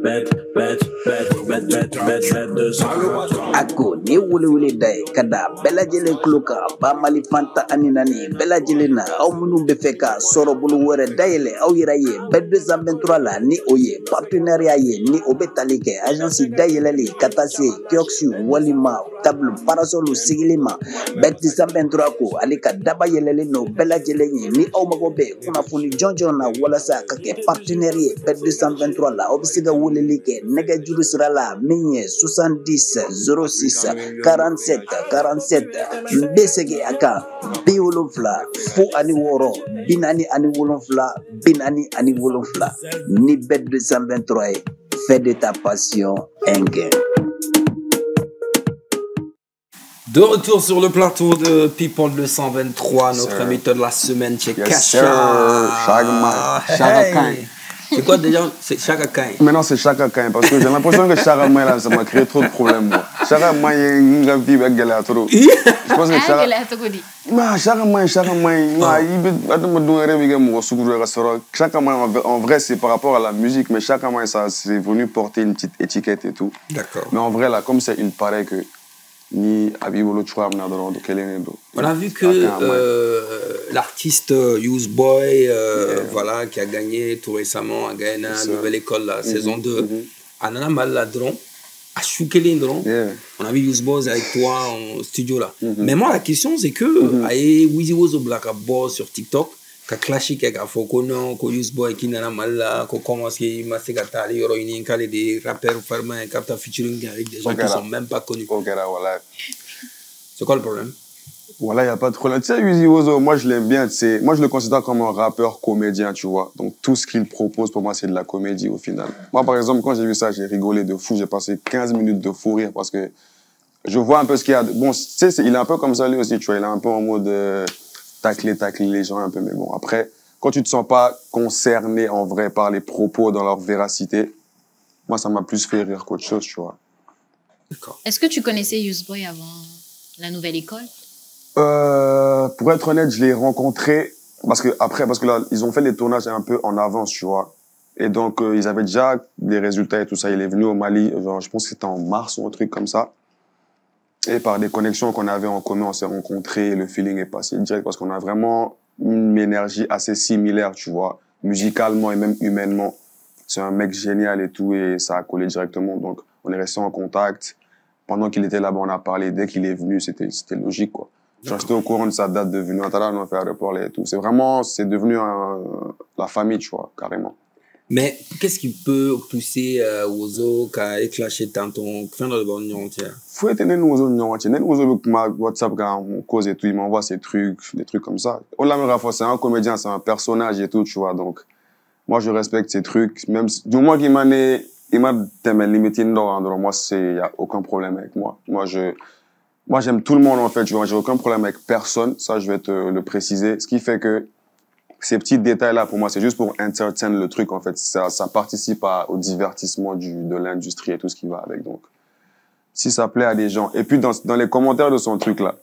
223. Ako ni wuli day kada bela jele kluka ba mali fanta aninani bela jele na aw munun be feka soro bulu wore dayele aw yiraye bet 223 la ni oye partenariat ye ni obetalike agence dayele li katase kioxu walima table parasolu sigilima bet 223 ko alika daba yelele no bela jele ni aw magobe kuna funi jonjon na wala sa kake partenariat bet 223 la obisiga wulili ke nega juru sira la minye 70 06 47 47 mbesege aka biolofla fu ani woro binani ani wolofla binani ani wolofla ni bet 223 fais de ta passion un gain. De retour sur le plateau de People 223, notre invité de la semaine, c'est Kasha. Chaka. C'est quoi déjà? C'est Chaka Kain. Maintenant c'est Chaka Kain parce que j'ai l'impression que Chaka Mai là ça m'a créé trop de problèmes moi. Chaka Mai il a vie avec galère trop. Je pense que Chaka Mai Chaka Mai en vrai c'est par rapport à la musique mais Chaka Mai ça c'est venu porter une petite étiquette et tout. D'accord. Mais en vrai là comme ça il paraît que ni Abibolo Chouam n'a dans le Kelendo. On a vu que l'artiste Useboy, voilà, qui a gagné tout récemment, a gagné la nouvelle école, la saison 2, Anana Maladron, à Choukelindron. On a vu Useboy avec toi en studio là. Mais moi, la question, c'est que, aïe, Wizi Wozo Black Boss sur TikTok, ka classique avec Afokono, ko Useboy qui n'a mal ko commence qui m'a fait gâter les héroïnes, des rappeurs fermés, qui ont featuring avec des gens qui ne sont même pas connus. C'est quoi le problème? Voilà, il n'y a pas de problème. Tu sais, Wizi Wozo, moi je l'aime bien. Moi je le considère comme un rappeur comédien, tu vois. Donc tout ce qu'il propose pour moi, c'est de la comédie au final. Moi par exemple, quand j'ai vu ça, j'ai rigolé de fou. J'ai passé 15 minutes de fou rire parce que je vois un peu ce qu'il y a. Bon, tu sais, il est un peu comme ça lui aussi, tu vois. Il est un peu en mode tacler les gens un peu. Mais bon, après, quand tu te sens pas concerné en vrai par les propos dans leur véracité, moi ça m'a plus fait rire qu'autre chose, tu vois. D'accord. Est-ce que tu connaissais Useboy avant la nouvelle école? Pour être honnête, je l'ai rencontré parce que là, ils ont fait les tournages un peu en avance, tu vois. Et donc, ils avaient déjà des résultats et tout ça. Il est venu au Mali, genre, je pense que c'était en mars ou un truc comme ça. Et par des connexions qu'on avait en commun, on s'est rencontrés, le feeling est passé direct parce qu'on a vraiment une énergie assez similaire, tu vois, musicalement et même humainement. C'est un mec génial et tout, et ça a collé directement. Donc, on est resté en contact. Pendant qu'il était là-bas, on a parlé. Dès qu'il est venu, c'était logique, quoi. Genre, j'étais au courant de sa date de venue. On a fait aéroport et tout. C'est devenu la famille, tu vois, carrément. Mais qu'est-ce qui peut pousser Wozo à éclater tant ton fin de bonne entière? Faut être né Wozo entière. Né Wozo avec ma WhatsApp quand on cause et tout, il m'envoie des trucs comme ça. On l'a même c'est un comédien, c'est un personnage et tout, tu vois. Donc, moi, je respecte ces trucs. Même du moment qu'il m'a limité dans moi, il y a aucun problème avec moi. Moi, j'aime tout le monde, en fait, tu vois. J'ai aucun problème avec personne. Ça, je vais te le préciser. Ce qui fait que ces petits détails-là, pour moi, c'est juste pour entertain le truc, en fait. Ça participe au divertissement de l'industrie et tout ce qui va avec. Donc, si ça plaît à des gens. Et puis, dans les commentaires de son truc-là,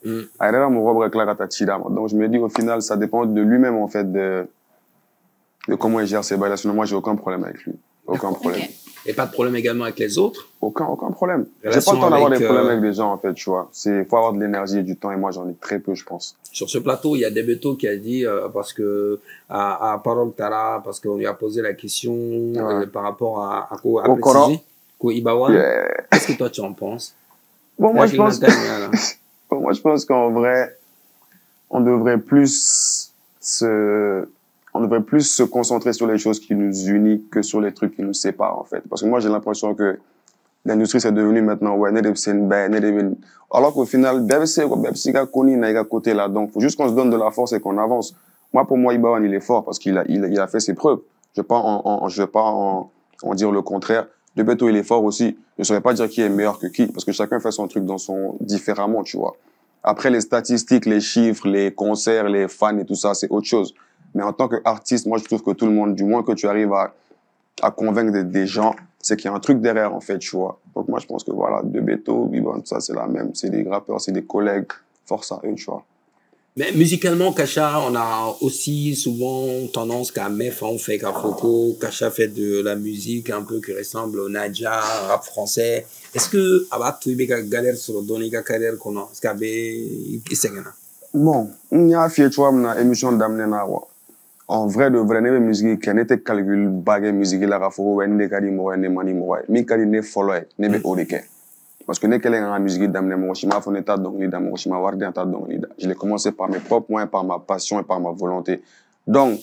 donc, je me dis, au final, ça dépend de lui-même, en fait, de comment il gère ses bails. Sinon, moi, j'ai aucun problème avec lui. Aucun problème. Okay. Et pas de problème également avec les autres? Aucun problème. J'ai pas Relation le temps d'avoir des avec, problèmes avec des gens, en fait, tu vois. Faut avoir de l'énergie et du temps, et moi, j'en ai très peu, je pense. Sur ce plateau, il y a Debeto qui a dit, parce que, à Parole Tara, parce qu'on lui a posé la question par rapport à Au Coran. Ibawan. Yeah. Qu'est-ce que toi tu en penses? Bon, moi, je pense Là. bon, moi, je pense qu'en vrai, on devrait plus se concentrer sur les choses qui nous unissent que sur les trucs qui nous séparent, en fait. Parce que moi, j'ai l'impression que l'industrie, c'est devenu maintenant, ouais, alors qu'au final, côté là. Donc, faut juste qu'on se donne de la force et qu'on avance. Moi, pour moi, Ibawan, il est fort parce qu'il a fait ses preuves. Je vais pas en dire le contraire. Debeto, il est fort aussi. Je ne saurais pas dire qui est meilleur que qui, parce que chacun fait son truc différemment, tu vois. Après, les statistiques, les chiffres, les concerts, les fans et tout ça, c'est autre chose. Mais en tant qu'artiste, moi, je trouve que tout le monde, du moins que tu arrives à convaincre des gens, c'est qu'il y a un truc derrière, en fait, tu vois. Donc, moi, je pense que voilà, Debeto, Ibawan, tout ça, c'est la même. C'est des rappeurs, c'est des collègues. Force à eux, tu vois. Mais musicalement, Kasha, on a aussi souvent tendance qu'à Mef, on fait Kafoko. Kasha fait de la musique un peu qui ressemble au Nadja, rap français. Est-ce que, tu as galère sur le Donika carrière qu'on a? Est-ce qu'il y a bon, il y a fait, tu vois, une émission d'amener en vrai de vrai, ne musique qui n'était calcul bague musique la Kafoko, ne kadi mo, ne mani mo, mi kadi ne follow, ne be odeke. Parce que dès la musique d'amener mon chima, faut n'état donc ni mon chima wardi état donc ni. Je l'ai commencé par mes propres moyens, par ma passion et par ma volonté. Donc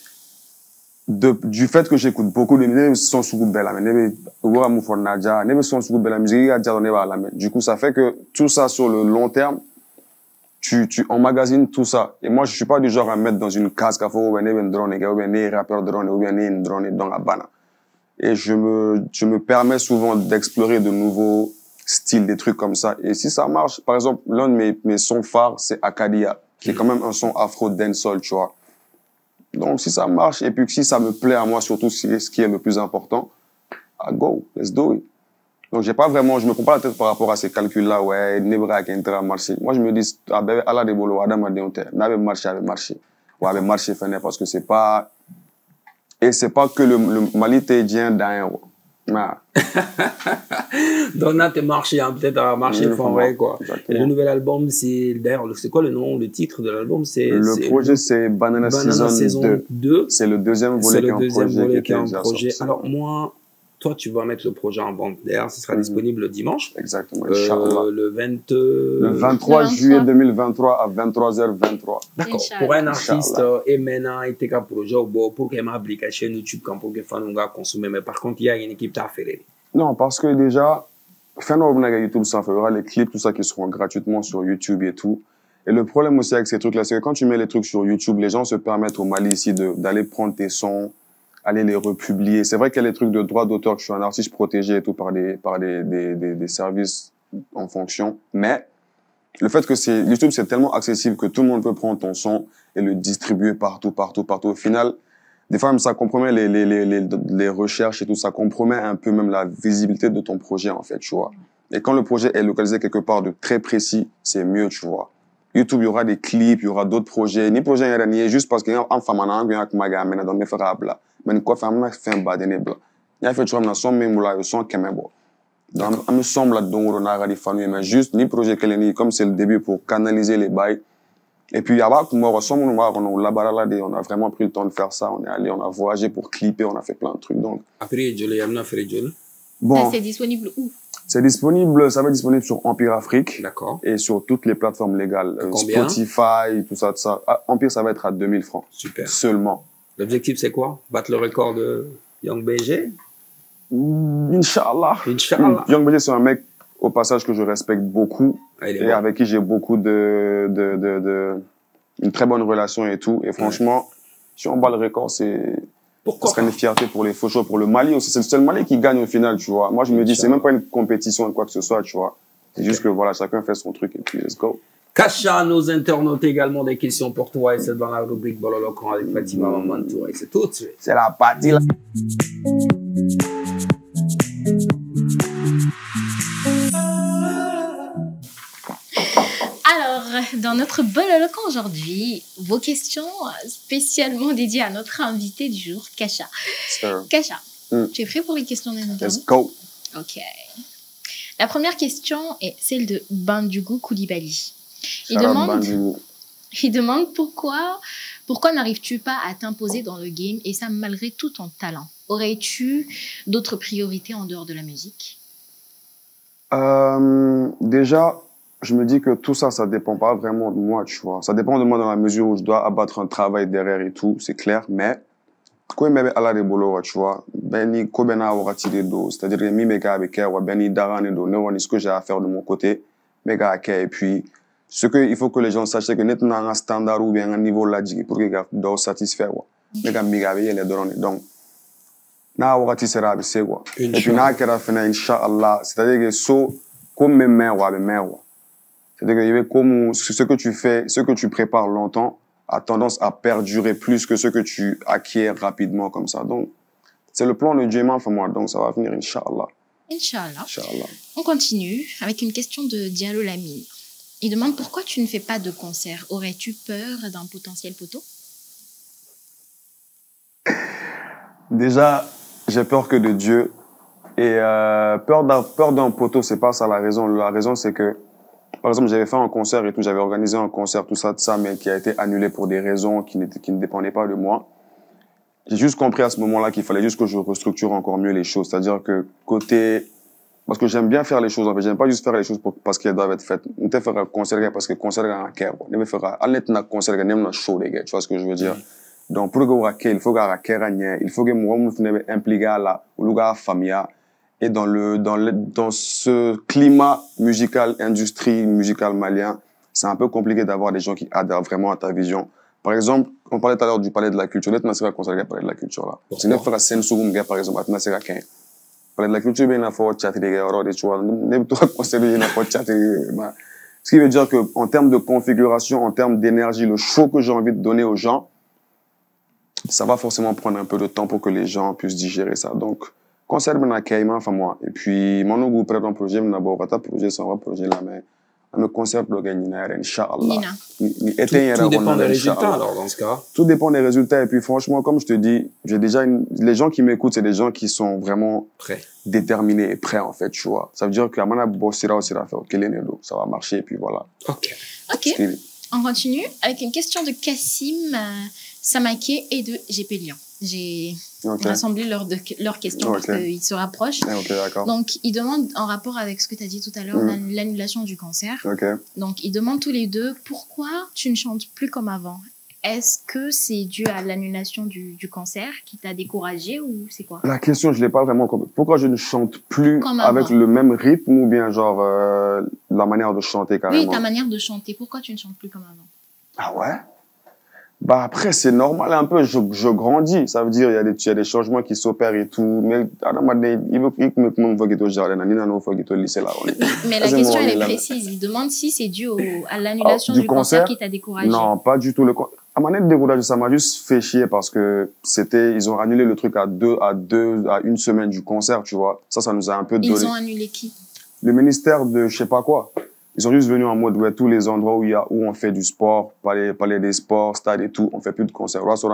du fait que j'écoute beaucoup de musique, son sous bella, mais ouwa mu fornaja, ne son sous bella musique a déjà donné à la main. Du coup, ça fait que tout ça sur le long terme, tu emmagasines tout ça. Et moi, je suis pas du genre à mettre dans une case qu'il faut ou bien drone, ou bien rappeur drone, ou bien drone dans la bana. Et je me permets souvent d'explorer de nouveaux style, des trucs comme ça. Et si ça marche, par exemple, l'un de mes sons phares, c'est Akadia, qui est quand même un son afro-dancehall, tu vois. Donc, si ça marche, et puis si ça me plaît à moi, surtout ce qui est le plus important, go, let's do it. Donc, je me prends pas la tête par rapport à ces calculs-là, ouais, Nebra qui a marché. Moi, je me dis, Allah de bolo, Adam a déonté, n'avait marché, ou avait marché, parce que c'est pas que le Mali t'aidien d'un, donc là, t'es marché, hein, peut-être à marcher vrai, quoi. Et le nouvel album, c'est, d'ailleurs, c'est quoi le titre de l'album? Le projet, c'est Banana Season 2. C'est le deuxième volet qui est un projet. Alors, moi, toi, tu vas mettre le projet en vente. D'ailleurs, ce sera disponible le dimanche. Exactement. Inch'Allah. Le 23 juillet 2023 à 23h23. D'accord. Pour un artiste, et maintenant, il y a un projet pour qu'il y ait une application YouTube pour que les fans consomment. Mais par contre, il y a une équipe à faire. Non, parce que déjà, YouTube, ça fera les clips, tout ça qui seront gratuitement sur YouTube et tout. Et le problème aussi avec ces trucs-là, c'est que quand tu mets les trucs sur YouTube, les gens se permettent au Mali ici d'aller prendre tes sons, aller les republier. C'est vrai qu'il y a les trucs de droit d'auteur, que je suis un artiste protégé et tout par des services en fonction. Mais le fait que YouTube, c'est tellement accessible que tout le monde peut prendre ton son et le distribuer partout. Au final, des fois, même ça compromet les recherches et tout. Ça compromet un peu même la visibilité de ton projet, en fait, tu vois. Et quand le projet est localisé quelque part de très précis, c'est mieux, tu vois. YouTube, il y aura des clips, il y aura d'autres projets. Ni projet, il y a juste parce qu'il y a un femme en anglais, il y a un dans mes frères blancs. Mais quoi, femme, fait un bas de blanc. Il y a fait, tu vois, on son même là, son kémébo. Donc, on me semble là, donc, on a des familles, mais juste, ni projet qu'elle est, comme c'est le début pour canaliser les bails. Et puis, il y a pas, on a vraiment pris le temps de faire ça. On est allé, on a voyagé pour clipper, on a fait plein de trucs. Donc. Après, bon. C'est disponible où? Ça va être disponible sur Empire Afrique. D'accord. Et sur toutes les plateformes légales. Spotify, tout ça. Empire, ça va être à 2000 francs. Super. Seulement. L'objectif, c'est quoi? Battre le record de Young BG? Inch'Allah. Young BG, c'est un mec, au passage, que je respecte beaucoup. Et avec qui j'ai beaucoup une très bonne relation et tout. Et franchement, si on bat le record, ce serait une fierté pour les faucheurs, pour le Mali aussi. C'est le seul Mali qui gagne au final, tu vois. Moi, je me dis, c'est même pas une compétition ou quoi que ce soit, tu vois. C'est juste que voilà, chacun fait son truc et puis let's go. Kasha, nos internautes également des questions pour toi et c'est dans la rubrique Bololokan avec Fatima Mamantour et c'est tout de suite. C'est la partie là. Alors, dans notre Bololokan aujourd'hui, vos questions spécialement dédiées à notre invité du jour, Kasha. Kasha, Tu es prêt pour les questions des internautes? Let's go. Ok. La première question est celle de Bandjougou Koulibaly. Il demande pourquoi n'arrives-tu pas à t'imposer dans le game, et ça malgré tout ton talent? Aurais-tu d'autres priorités en dehors de la musique? Déjà, je me dis que tout ça, ça dépend pas vraiment de moi, tu vois. Ça dépend de moi dans la mesure où je dois abattre un travail derrière et tout, c'est clair, mais quand il m'avait à la rebolo, tu vois, ben ko bena aura tiré d'eau, c'est-à-dire que mi mega avec wa beni darane do, ne ce que j'ai à faire de mon côté, mega et puis ce que il faut que les gens sachent, c'est que net na un standard ou bien un niveau là pour que gars doit satisfaire wa. Mega miga avec les drone, donc na aura tiré c'est quoi. Et puis na kera fena inshallah, c'est-à-dire que so comme mes wa. C'est-à-dire que comme ce que tu fais, ce que tu prépares longtemps a tendance à perdurer plus que ce que tu acquiers rapidement comme ça. Donc, c'est le plan de Dieu, enfin moi. Donc, ça va venir, Inch'Allah. Inch'Allah. On continue avec une question de Diallo Lamine. Il demande pourquoi tu ne fais pas de concert. Aurais-tu peur d'un potentiel poteau? Déjà, j'ai peur que de Dieu. Et peur d'un poteau, c'est pas ça la raison. La raison, c'est que par exemple, j'avais fait un concert et tout, j'avais organisé un concert, tout ça, mais qui a été annulé pour des raisons qui ne dépendaient pas de moi. J'ai juste compris à ce moment-là qu'il fallait juste que je restructure encore mieux les choses. C'est-à-dire que parce que j'aime bien faire les choses, en fait, j'aime pas juste faire les choses parce qu'elles doivent être faites. On te faire un concert parce que concert est un cœur. On te faire un concert, un show, les gars, tu vois ce que je veux dire? Donc, pour que vous il faut que il faut que moi, je me implique là, ou la famille. Et dans ce climat musical, industrie musicale malien, c'est un peu compliqué d'avoir des gens qui adhèrent vraiment à ta vision. Par exemple, on parlait tout à l'heure du palais de la culture. Net nasira conseiller palais de la culture là. C'est ne fera scène sougum par exemple, at nasira ken. Palais de la culture bien la faut chat des gars, alors des tu vois, ne pas conseiller na faut chat. Ce qui veut dire que en termes de configuration, en termes d'énergie, le show que j'ai envie de donner aux gens, ça va forcément prendre un peu de temps pour que les gens puissent digérer ça. Donc concert ben akayma enfin moi et puis mon goût près d'un projet na bo kata projet sans projet là mais un concert de gagner inchallah tout dépend des résultats alors dans ce cas. Tout dépend des résultats et puis franchement comme je te dis, j'ai déjà les gens qui m'écoutent, c'est des gens qui sont vraiment prêts, déterminés et prêts en fait, tu vois. Ça veut dire que amana bossira aussi la faire ça va marcher et puis voilà. OK. On continue avec une question de Kassim Samaké et de GP Lyon. J'ai rassemblé leurs questions parce qu'ils se rapprochent. Donc, ils demandent, en rapport avec ce que tu as dit tout à l'heure, l'annulation du concert. Donc, ils demandent tous les deux pourquoi tu ne chantes plus comme avant. Est-ce que c'est dû à l'annulation du concert qui t'a découragé ou c'est quoi? La question, je l'ai pas vraiment compris. Pourquoi je ne chante plus avec le même rythme ou bien genre la manière de chanter carrément? Oui, ta manière de chanter. Pourquoi tu ne chantes plus comme avant? Ah ouais? Bah après, c'est normal un peu, je grandis. Ça veut dire, il y a des changements qui s'opèrent et tout. Mais, mais la question, elle est précise. Il demande si c'est dû à l'annulation du concert qui t'a découragé. Non, pas du tout. À ma manière de découragé, ça m'a juste fait chier parce que ils ont annulé le truc à une semaine du concert, tu vois. Ça nous a un peu donné. Ils ont annulé qui? Le ministère de je sais pas quoi. Ils sont juste venus en mode, ouais, tous les endroits où on fait du sport, palais des sports, stade et tout, on fait plus de concerts. On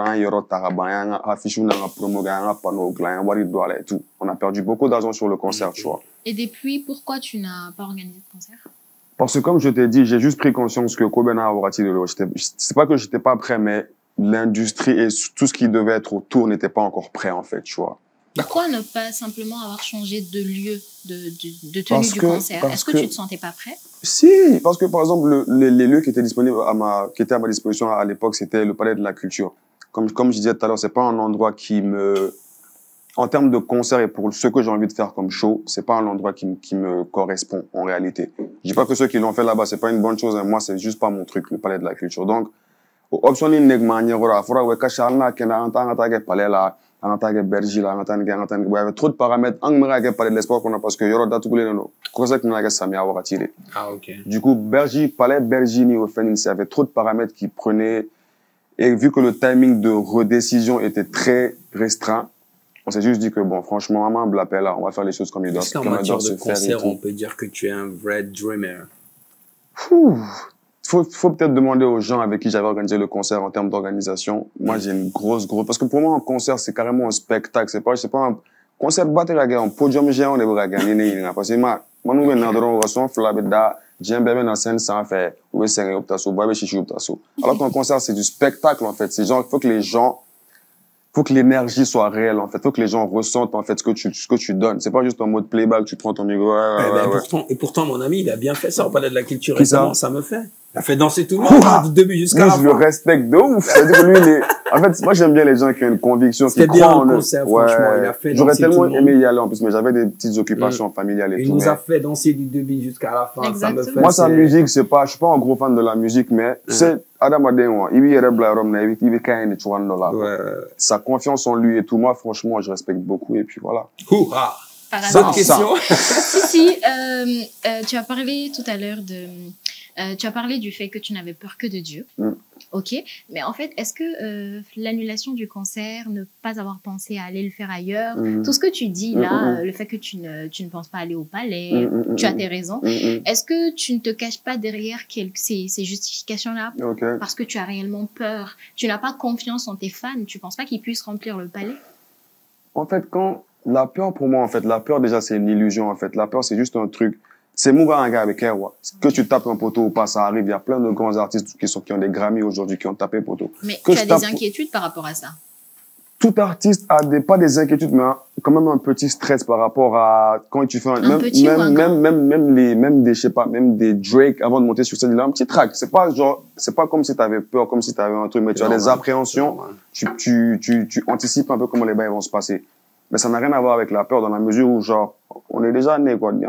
a perdu beaucoup d'argent sur le concert, tu vois. Et depuis, pourquoi tu n'as pas organisé de concert? Parce que comme je t'ai dit, j'ai juste pris conscience que Kobena c'est pas que j'étais pas prêt, mais l'industrie et tout ce qui devait être autour n'était pas encore prêt, en fait, tu vois. Pourquoi ne pas simplement avoir changé de lieu de tenue du concert? Est-ce que tu te sentais pas prêt? Si, parce que par exemple, les lieux qui étaient disponibles qui étaient à ma disposition à l'époque, c'était le Palais de la Culture. Comme je disais tout à l'heure, c'est pas un endroit en termes de concert et pour ce que j'ai envie de faire comme show, c'est pas un endroit qui me correspond en réalité. Je dis pas que ceux qui l'ont fait là-bas, c'est pas une bonne chose, hein. Moi, c'est juste pas mon truc, le Palais de la Culture. Donc, option ni negmania il y avait trop de paramètres parler de l'espoir qu'on a parce que il y aura du coup palais Bergini au fin il y avait trop de paramètres qui prenaient et vu que le timing de redécision était très restreint, on s'est juste dit que bon franchement on va faire les choses comme il doit se faire. En matière de concert, on peut dire que tu es un vrai dreamer. Faut peut-être demander aux gens avec qui j'avais organisé le concert en termes d'organisation. Moi, j'ai une grosse, parce que pour moi, un concert, c'est carrément un spectacle. concert batterie à un podium géant de bras gagner parce que moi nous venons dans une son flabeda j'aime bien dans scène sans faire ou c'est un optaso boire chichi optaso alors qu'un concert c'est du spectacle en fait c'est genre il faut que l'énergie soit réelle en fait faut que les gens ressentent en fait ce que tu donnes c'est pas juste en mode playback tu prends ton micro pourtant mon ami il a bien fait ça on parlait de la culture Qui ça récemment ça me fait il a fait danser tout le monde du début jusqu'à la fin je le respecte de ouf c'est-à-dire que lui en fait moi j'aime bien les gens qui ont une conviction c'était bien un concert franchement il a fait j'aurais danser tellement tout le monde. aimé y aller en plus mais j'avais des petites occupations familiales et il tout nous a fait danser du début jusqu'à la fin Exactement. ça me fait moi sa musique je suis pas un gros fan de la musique mais tu sais Adam Adenwa il est reblarom na il est quand même sa confiance en lui et tout moi franchement je respecte beaucoup et puis voilà D'autres questions Si, tu as parlé tout à l'heure tu as parlé du fait que tu n'avais peur que de Dieu. Ok, mais en fait, est-ce que l'annulation du concert, ne pas avoir pensé à aller le faire ailleurs, tout ce que tu dis là, le fait que tu ne penses pas aller au palais, tu as tes raisons, est-ce que tu ne te caches pas derrière ces justifications-là parce que tu as réellement peur, tu n'as pas confiance en tes fans, tu ne penses pas qu'ils puissent remplir le palais? En fait, la peur pour moi, en fait, la peur déjà c'est une illusion en fait, la peur c'est juste un truc. C'est mourir un gars avec Erwa. Que tu tapes un poteau ou pas, ça arrive. Il y a plein de grands artistes qui ont des Grammy aujourd'hui, qui ont tapé poteau. Mais tu as des inquiétudes par rapport à ça? Tout artiste a pas des inquiétudes, mais quand même un petit stress par rapport à quand tu fais même des, je sais pas, même des Drake avant de monter sur scène, il a un petit track. C'est pas comme si t'avais peur, comme si t'avais un truc, mais tu as des appréhensions. Tu anticipes un peu comment les bails vont se passer. Mais ça n'a rien à voir avec la peur dans la mesure où, genre, on est déjà né, quoi.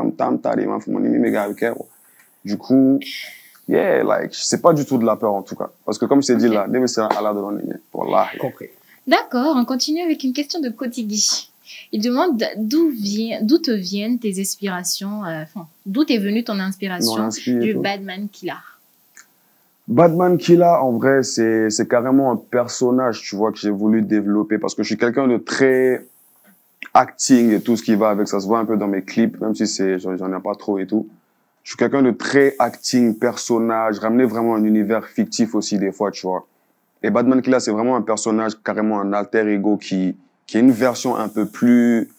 Du coup, c'est pas du tout de la peur, en tout cas. Parce que, comme je t'ai dit là, c'est Allah de l'année. Voilà. Compris. D'accord, on continue avec une question de Kotigi. Il demande d'où te viennent tes inspirations, d'où t'es venue ton inspiration du Badman Killa. Badman Killa, en vrai, c'est carrément un personnage, tu vois, que j'ai voulu développer parce que je suis quelqu'un de très acting et tout ce qui va avec, ça se voit un peu dans mes clips, même si j'en ai pas trop et tout. Je suis quelqu'un de très acting, personnage, ramener vraiment un univers fictif aussi des fois, tu vois. Et Badman Killa, c'est vraiment un personnage, carrément un alter ego qui est une version un peu plus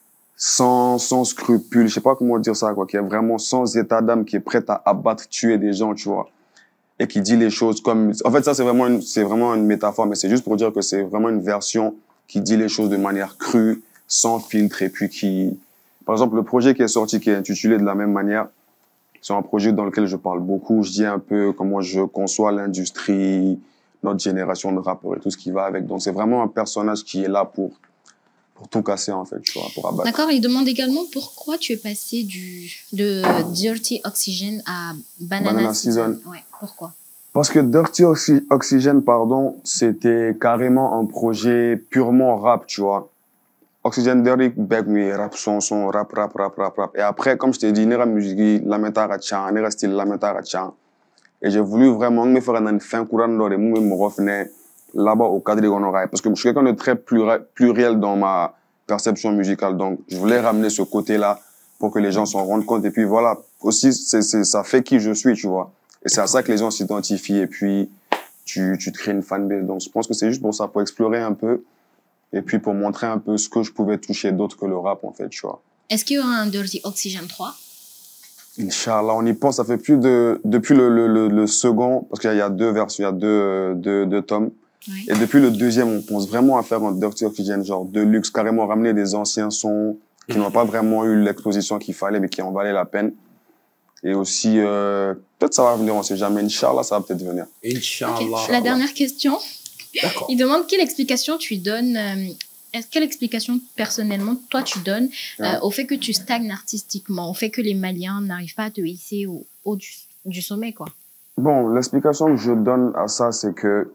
sans scrupules, je sais pas comment dire ça, quoi, qui est vraiment sans état d'âme, qui est prête à abattre, tuer des gens, tu vois. Et qui dit les choses comme, en fait, ça, c'est vraiment une métaphore, mais c'est juste pour dire que c'est vraiment une version qui dit les choses de manière crue, sans filtre, et puis par exemple, le projet qui est sorti, qui est intitulé de la même manière, c'est un projet dans lequel je parle beaucoup, je dis un peu comment je conçois l'industrie, notre génération de rappeurs et tout ce qui va avec. Donc, c'est vraiment un personnage qui est là pour tout casser, en fait, tu vois, pour abattre. D'accord, il demande également pourquoi tu es passé de Dirty Oxygen à Banana Season. Ouais, pourquoi? Parce que Dirty Oxygen, pardon, c'était carrément un projet purement rap, tu vois. Oxygen Dirty Back Me, rap son, rap. Et après, comme je t'ai dit, nera musique, lamenta ratchan, nera style lamenta ratchan. Et j'ai voulu vraiment me faire une fin courant de me revenir là-bas au cadre de Gonoraï. Parce que je suis quelqu'un de très pluriel dans ma perception musicale. Donc, je voulais ramener ce côté-là pour que les gens s'en rendent compte. Et puis voilà, aussi, ça fait qui je suis, tu vois. Et c'est à ça que les gens s'identifient. Et puis, tu te crées une fanbase. Donc, je pense que c'est juste pour ça, pour explorer un peu. Et puis, pour montrer un peu ce que je pouvais toucher d'autre que le rap, en fait, tu vois. Est-ce qu'il y aura un Dirty Oxygen 3? Inch'Allah, on y pense, ça fait depuis le second, parce qu'il y a deux versions, il y a deux tomes. Oui. Et depuis le deuxième, on pense vraiment à faire un Dirty Oxygen, genre de luxe, carrément ramener des anciens sons qui n'ont pas vraiment eu l'exposition qu'il fallait, mais qui en valaient la peine. Et aussi, peut-être ça va venir, on sait jamais. Inch'Allah, ça va peut-être venir. Inch'Allah. Okay. La dernière question. D'accord. Il demande quelle explication tu donnes, quelle explication personnellement toi tu donnes au fait que tu stagnes artistiquement, au fait que les Maliens n'arrivent pas à te hisser au haut du sommet, quoi. Bon, l'explication que je donne à ça, c'est que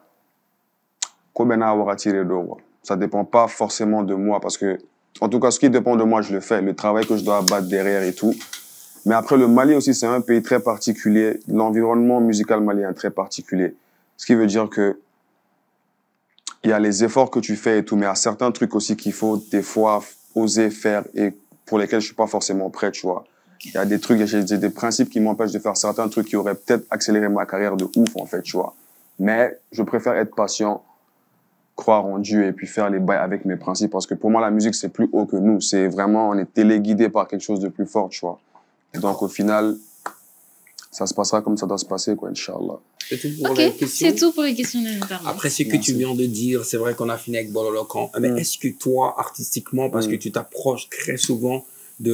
ça dépend pas forcément de moi, parce que, en tout cas, ce qui dépend de moi, je le fais, le travail que je dois abattre derrière et tout. Mais après, le Mali aussi, c'est un pays très particulier. L'environnement musical malien est très particulier. Ce qui veut dire que il y a les efforts que tu fais et tout, mais il y a certains trucs aussi qu'il faut des fois oser faire et pour lesquels je suis pas forcément prêt, tu vois. Il y a des trucs, j'ai des principes qui m'empêchent de faire certains trucs qui auraient peut-être accéléré ma carrière de ouf, en fait, tu vois. Mais je préfère être patient croire en Dieu et puis faire les bails avec mes principes. Parce que pour moi, la musique, c'est plus haut que nous. C'est vraiment, on est téléguidé par quelque chose de plus fort, tu vois. Et donc, au final, ça se passera comme ça doit se passer, quoi, Inch'Allah. C'est tout pour les Ok, questions. c'est tout pour les questions de l'internet. Après ce que tu viens de dire, c'est vrai qu'on a fini avec Bololokan. Mais est-ce que toi, artistiquement, parce que tu t'approches très souvent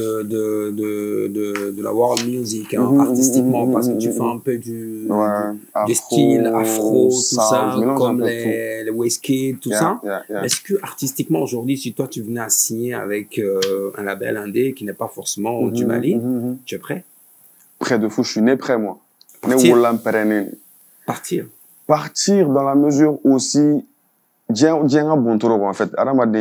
de la world music, hein, artistiquement, parce que tu fais un peu du style afro, tout ça, comme les Wizkid, tout ça. Est-ce que artistiquement, aujourd'hui, si toi, tu venais à signer avec un label indé qui n'est pas forcément du Mali, tu es prêt? Prêt de fou, je suis né prêt, moi. Partir. Partir dans la mesure aussi, j'ai un bon tour, en fait.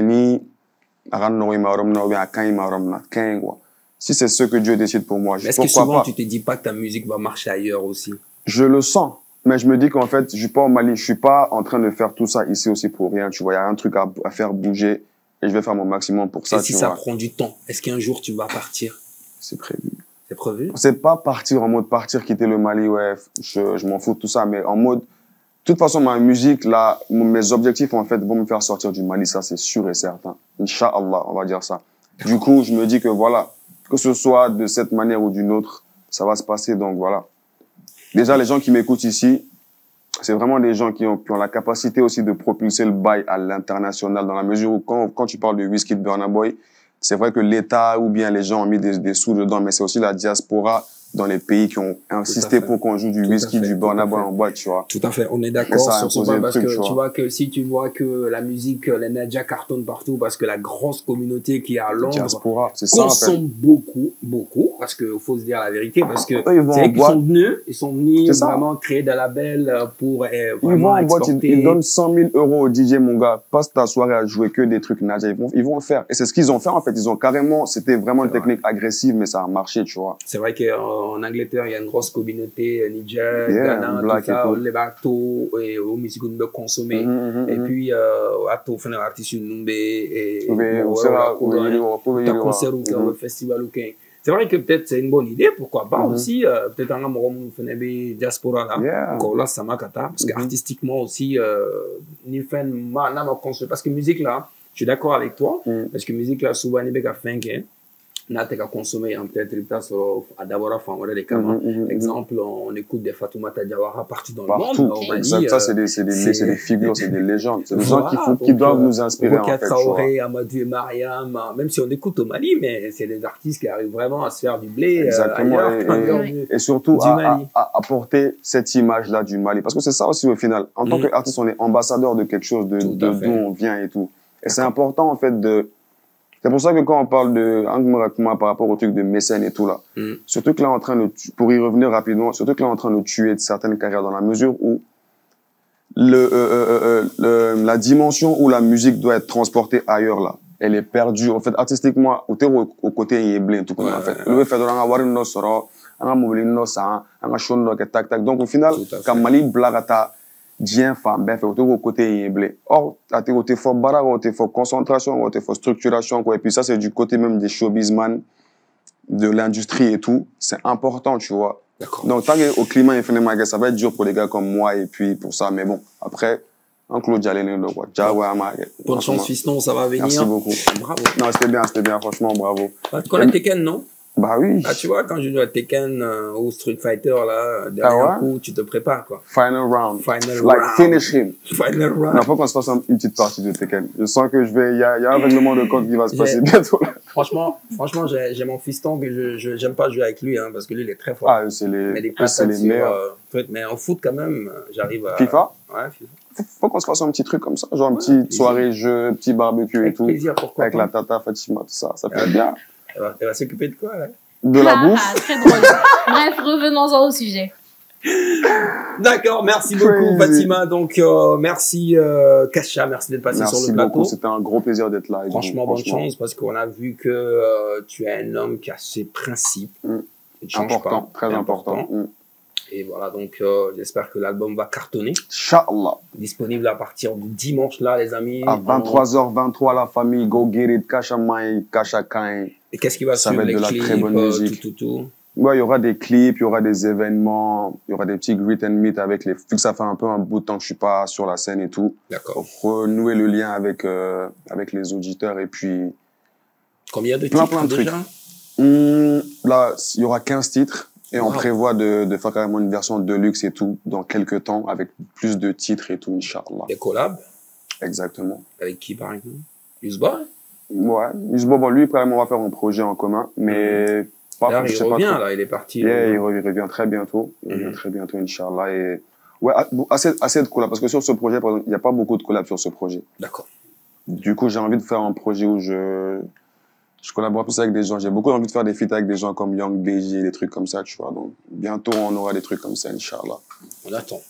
Si c'est ce que Dieu décide pour moi, est-ce que souvent tu te dis pas que ta musique va marcher ailleurs aussi? Je le sens, mais je me dis qu'en fait, je suis pas au Mali, je suis pas en train de faire tout ça ici aussi pour rien, tu vois. Il y a un truc à faire bouger et je vais faire mon maximum pour ça. Et si ça prend du temps, est-ce qu'un jour tu vas partir? C'est prévu. C'est prévu? C'est pas partir en mode partir, quitter le Mali, ouais, je m'en fous de tout ça, mais en mode, de toute façon, ma musique, là, mes objectifs, en fait, vont me faire sortir du Mali, ça, c'est sûr et certain. Inch'Allah, on va dire ça. Du coup, je me dis que voilà, que ce soit de cette manière ou d'une autre, ça va se passer, donc voilà. Déjà, les gens qui m'écoutent ici, c'est vraiment des gens qui ont la capacité aussi de propulser le bail à l'international, dans la mesure où quand tu parles de Wizkid, Burna Boy, c'est vrai que l'État ou bien les gens ont mis des sous dedans, mais c'est aussi la diaspora dans les pays qui ont insisté pour qu'on joue du whisky, du Burna Boy en boîte, tu vois. Tout à fait, on est d'accord sur ce point parce que tu vois que si tu vois que la musique, les Nadja cartonnent partout parce que la grosse communauté qui est à Londres consomme beaucoup, parce que faut se dire la vérité, parce que c'est qu'ils sont venus vraiment créer des labels pour vraiment exporter. Ils donnent 100 000 euros au DJ, mon gars, passe ta soirée à jouer que des trucs Nadja, ils vont le faire. Et c'est ce qu'ils ont fait en fait, ils ont carrément, c'était vraiment une technique agressive, mais ça a marché, tu vois. C'est vrai qu'en Angleterre, il y a une grosse communauté Niger, Ghana, tout ça, les bateaux et au musique de consommer. Et puis, à tout faire artiste Numbe et concert au festival au c'est vrai que peut-être c'est une bonne idée, pourquoi pas aussi, peut-être un amour de diaspora là, encore là, ça m'a kata, parce qu'artistiquement aussi, ni fait parce que musique là, je suis d'accord avec toi, parce que musique là, souvent, il y a fait n'a pas consommer en peut-être à d'abord enfin des camans. Exemple, on écoute des Fatoumata Diawara partout dans le monde. Exact, ça c'est des figures, c'est des légendes, c'est des gens qui doivent nous inspirer en fait. Traoré, Amadou et Mariam, même si on écoute au Mali, mais c'est des artistes qui arrivent vraiment à se faire du blé. Exactement, et surtout à apporter cette image-là du Mali, parce que c'est ça aussi au final. En tant qu'artiste, on est ambassadeur de quelque chose, d'où on vient et tout. Et c'est important en fait c'est pour ça que quand on parle de par rapport au truc de mécène et tout là, ce truc là en train de, pour y revenir rapidement, ce truc là en train de tuer certaines carrières dans la mesure où la dimension où la musique doit être transportée ailleurs là, elle est perdue. En fait, artistiquement, au côté il est blé tout comme en fait. Le fait de no soro, anga mobile no sa, anga shono que tac tac. Donc au final, quand Mali blagata Dien femme, ben fait au côté blé. Or, à tes côtés fort barra, à tes fort concentration, à tes fort structuration, quoi. Et puis ça, c'est du côté même des showbizman, de l'industrie et tout. C'est important, tu vois. Donc, tant qu'au climat infiniment, ça va être dur pour les gars comme moi et puis pour ça. Mais bon, après, un Claude Jalene, quoi. Bonne chance, fiston, ça va venir. Merci beaucoup. Bravo. Non, c'était bien, franchement, bravo. Tu connais Tekken, non? Bah oui. Ah, tu vois, quand je joue à Tekken ou Street Fighter, là, dernier coup, tu te prépares, quoi. Final round. Finish him. Final round. Non, faut qu'on se fasse une petite partie de Tekken. Je sens que il y a un règlement de compte qui va se passer bientôt, là. Franchement, j'ai mon fiston que j'aime pas jouer avec lui, hein, parce que lui, il est très fort. Ah, c'est les meilleurs. Mais en foot, quand même, j'arrive à... FIFA? Ouais, FIFA. Faut qu'on se fasse un petit truc comme ça, genre une petite soirée jeu, petit barbecue et tout. Plaisir, pourquoi avec la tata Fatima, tout ça. Ça peut être bien. Elle va s'occuper de quoi, là? De la bouffe. Très drôle. Bref, revenons-en au sujet. D'accord, merci beaucoup Fatima. Donc merci Kasha, merci d'être passé sur le plateau. Merci beaucoup, c'était un gros plaisir d'être là. Franchement, bonne chance parce qu'on a vu que tu es un homme qui a ses principes. Important, très important. Et voilà, donc j'espère que l'album va cartonner. Inch'Allah. Disponible à partir du dimanche là, les amis. À 23h23, la famille, go get it, Kasha Mai, Kasha Kain. Et qu'est-ce qui va suivre, les clips, tout. Ouais, il y aura des clips, il y aura des événements, il y aura des petits greet and meet avec les... Vu que ça fait un peu un bout de temps que je suis pas sur la scène et tout. D'accord. Renouer le lien avec les auditeurs et puis... Combien de Plein titres de trucs. déjà? Là, il y aura 15 titres et on Wow. prévoit de faire carrément une version de luxe et tout dans quelques temps avec plus de titres et tout, Inch'Allah. Des collabs? Exactement. Avec qui, par exemple? Yusba? Ouais. Bon, lui, probablement, on va faire un projet en commun, mais pas, Là, je il sais pas revient, trop. là, il est parti. Yeah, il revient très bientôt. Il revient très bientôt, Inch'Allah. Et ouais, assez de collabs. Parce que sur ce projet, par exemple, il n'y a pas beaucoup de collabs sur ce projet. D'accord. Du coup, j'ai envie de faire un projet où je collabore plus avec des gens. J'ai beaucoup envie de faire des feats avec des gens comme Young BG, des trucs comme ça, tu vois. Donc, bientôt, on aura des trucs comme ça, Inch'Allah. On attend.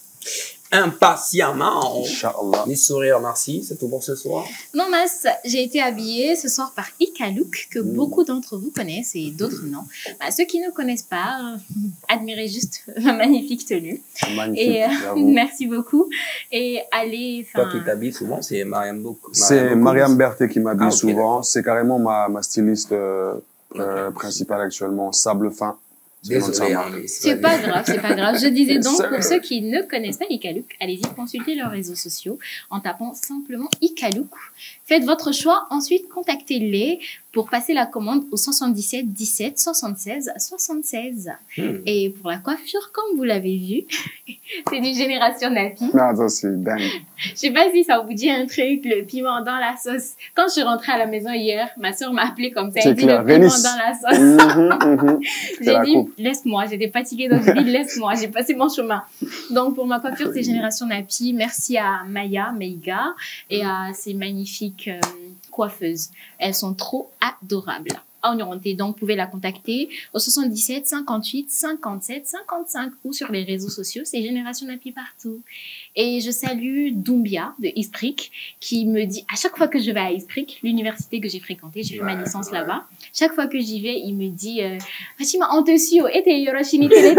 Impatiemment. Inch'Allah. Ni sourire, merci. C'est tout pour ce soir. Non, Mas, j'ai été habillée ce soir par Ikalouk, que beaucoup d'entre vous connaissent et d'autres non. Bah, ceux qui ne connaissent pas, admirez juste ma magnifique tenue. Magnifique. Et j'avoue. merci beaucoup. Et allez, Toi qui t'habilles souvent, c'est Mariam Boko. C'est Mariam Berthet qui m'habille Ah, ok, souvent. d'accord. C'est carrément ma styliste principale actuellement, Sable Fin. C'est le nom de sa Désolé, marque. hein, mais C'est pas grave, c'est pas grave. Je disais donc, Sir. pour ceux qui ne connaissent pas Ikalouk, allez-y consulter leurs réseaux sociaux en tapant simplement Ikalouk. Faites votre choix, ensuite contactez-les pour passer la commande au 77 17 76 76. Et pour la coiffure, comme vous l'avez vu, c'est du Génération Napi. Non, ça, c'est dingue. Je sais pas si ça vous dit un truc, le piment dans la sauce. Quand je suis rentrée à la maison hier, ma soeur m'a appelé comme ça. C'est Elle dit clair, le piment Rénis. dans la sauce. C'est J'ai la dit, coupe. laisse-moi, j'étais fatiguée, donc j'ai dit, laisse-moi, j'ai passé mon chemin. Donc, pour ma coiffure, c'est Génération Napi. Merci à Maya, Meiga, et à ces magnifiques coiffeuses. Elles sont trop adorables. À Onuronté, donc, vous pouvez la contacter au 77 58 57 55 ou sur les réseaux sociaux, c'est Génération Napi partout. Et je salue Doumbia de Ispric qui me dit, à chaque fois que je vais à Ispric, l'université que j'ai fréquentée, j'ai fait ma licence là-bas, chaque fois que j'y vais, il me dit, Fatima, on te suit, et t'es Yoroshini Télé.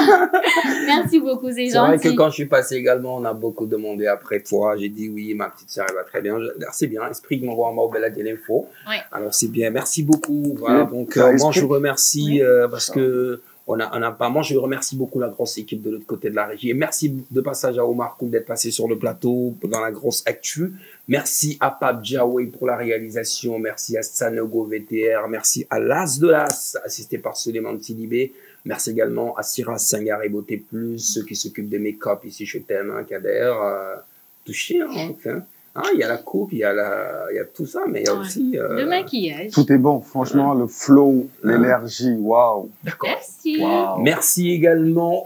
Merci beaucoup, c'est C'est vrai gentil. que quand je suis passé également, on a beaucoup demandé après toi. J'ai dit oui, ma petite sœur, elle va très bien. C'est bien. Esprit qui m'envoie en mot belle de l'info. Ouais. Alors c'est bien. Merci beaucoup. Voilà. Oui. Donc Ça, moi Esprit. je remercie parce que on a pas. Moi je remercie beaucoup la grosse équipe de l'autre côté de la régie. Et merci de passage à Omar Koul d'être passé sur le plateau dans la grosse actu. Merci à Pape Diawé pour la réalisation. Merci à Sanogo VTR. Merci à Las de Las, assisté par Suleiman Sidibé. Merci également à Siras Sangar et Beauté Plus, ceux qui s'occupent des make-up ici chez t'aime, hein, Kader. Touché, hein, enfin. Ah, il y a la coupe, il y a tout ça, mais il y a Ouais. aussi... Le maquillage. Tout est bon. Franchement, le flow, l'énergie, waouh. D'accord. Merci. Waouh. Merci également.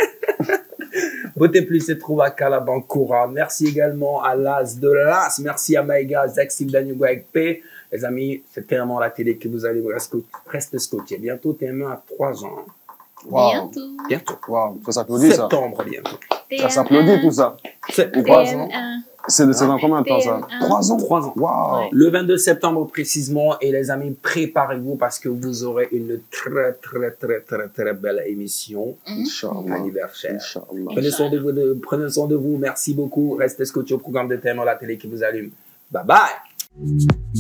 Beauté Plus se trouve à Kalabankura. Merci également à Las de Las. Merci à Maïga, Zaxib Daniel avec P. Les amis, c'est tellement la télé que vous allez rester scotché. Bientôt, TM1 à 3 ans. Waouh. Bientôt. Bientôt. Waouh. Ça s'applaudit, ça. Septembre, bientôt. Ça s'applaudit, tout ça. C'est 3 ans. TM1. C'est dans combien de temps, ça? TM1. 3 ans. 3 ans. Waouh. Le 22 septembre précisément. Et les amis, préparez-vous parce que vous aurez une très, très, très, très, très belle émission. Inch'Allah. Anniversaire. Inch'Allah. Prenez soin de vous. Merci beaucoup. Restez scotché au programme de thème à la télé qui vous allume. Bye bye.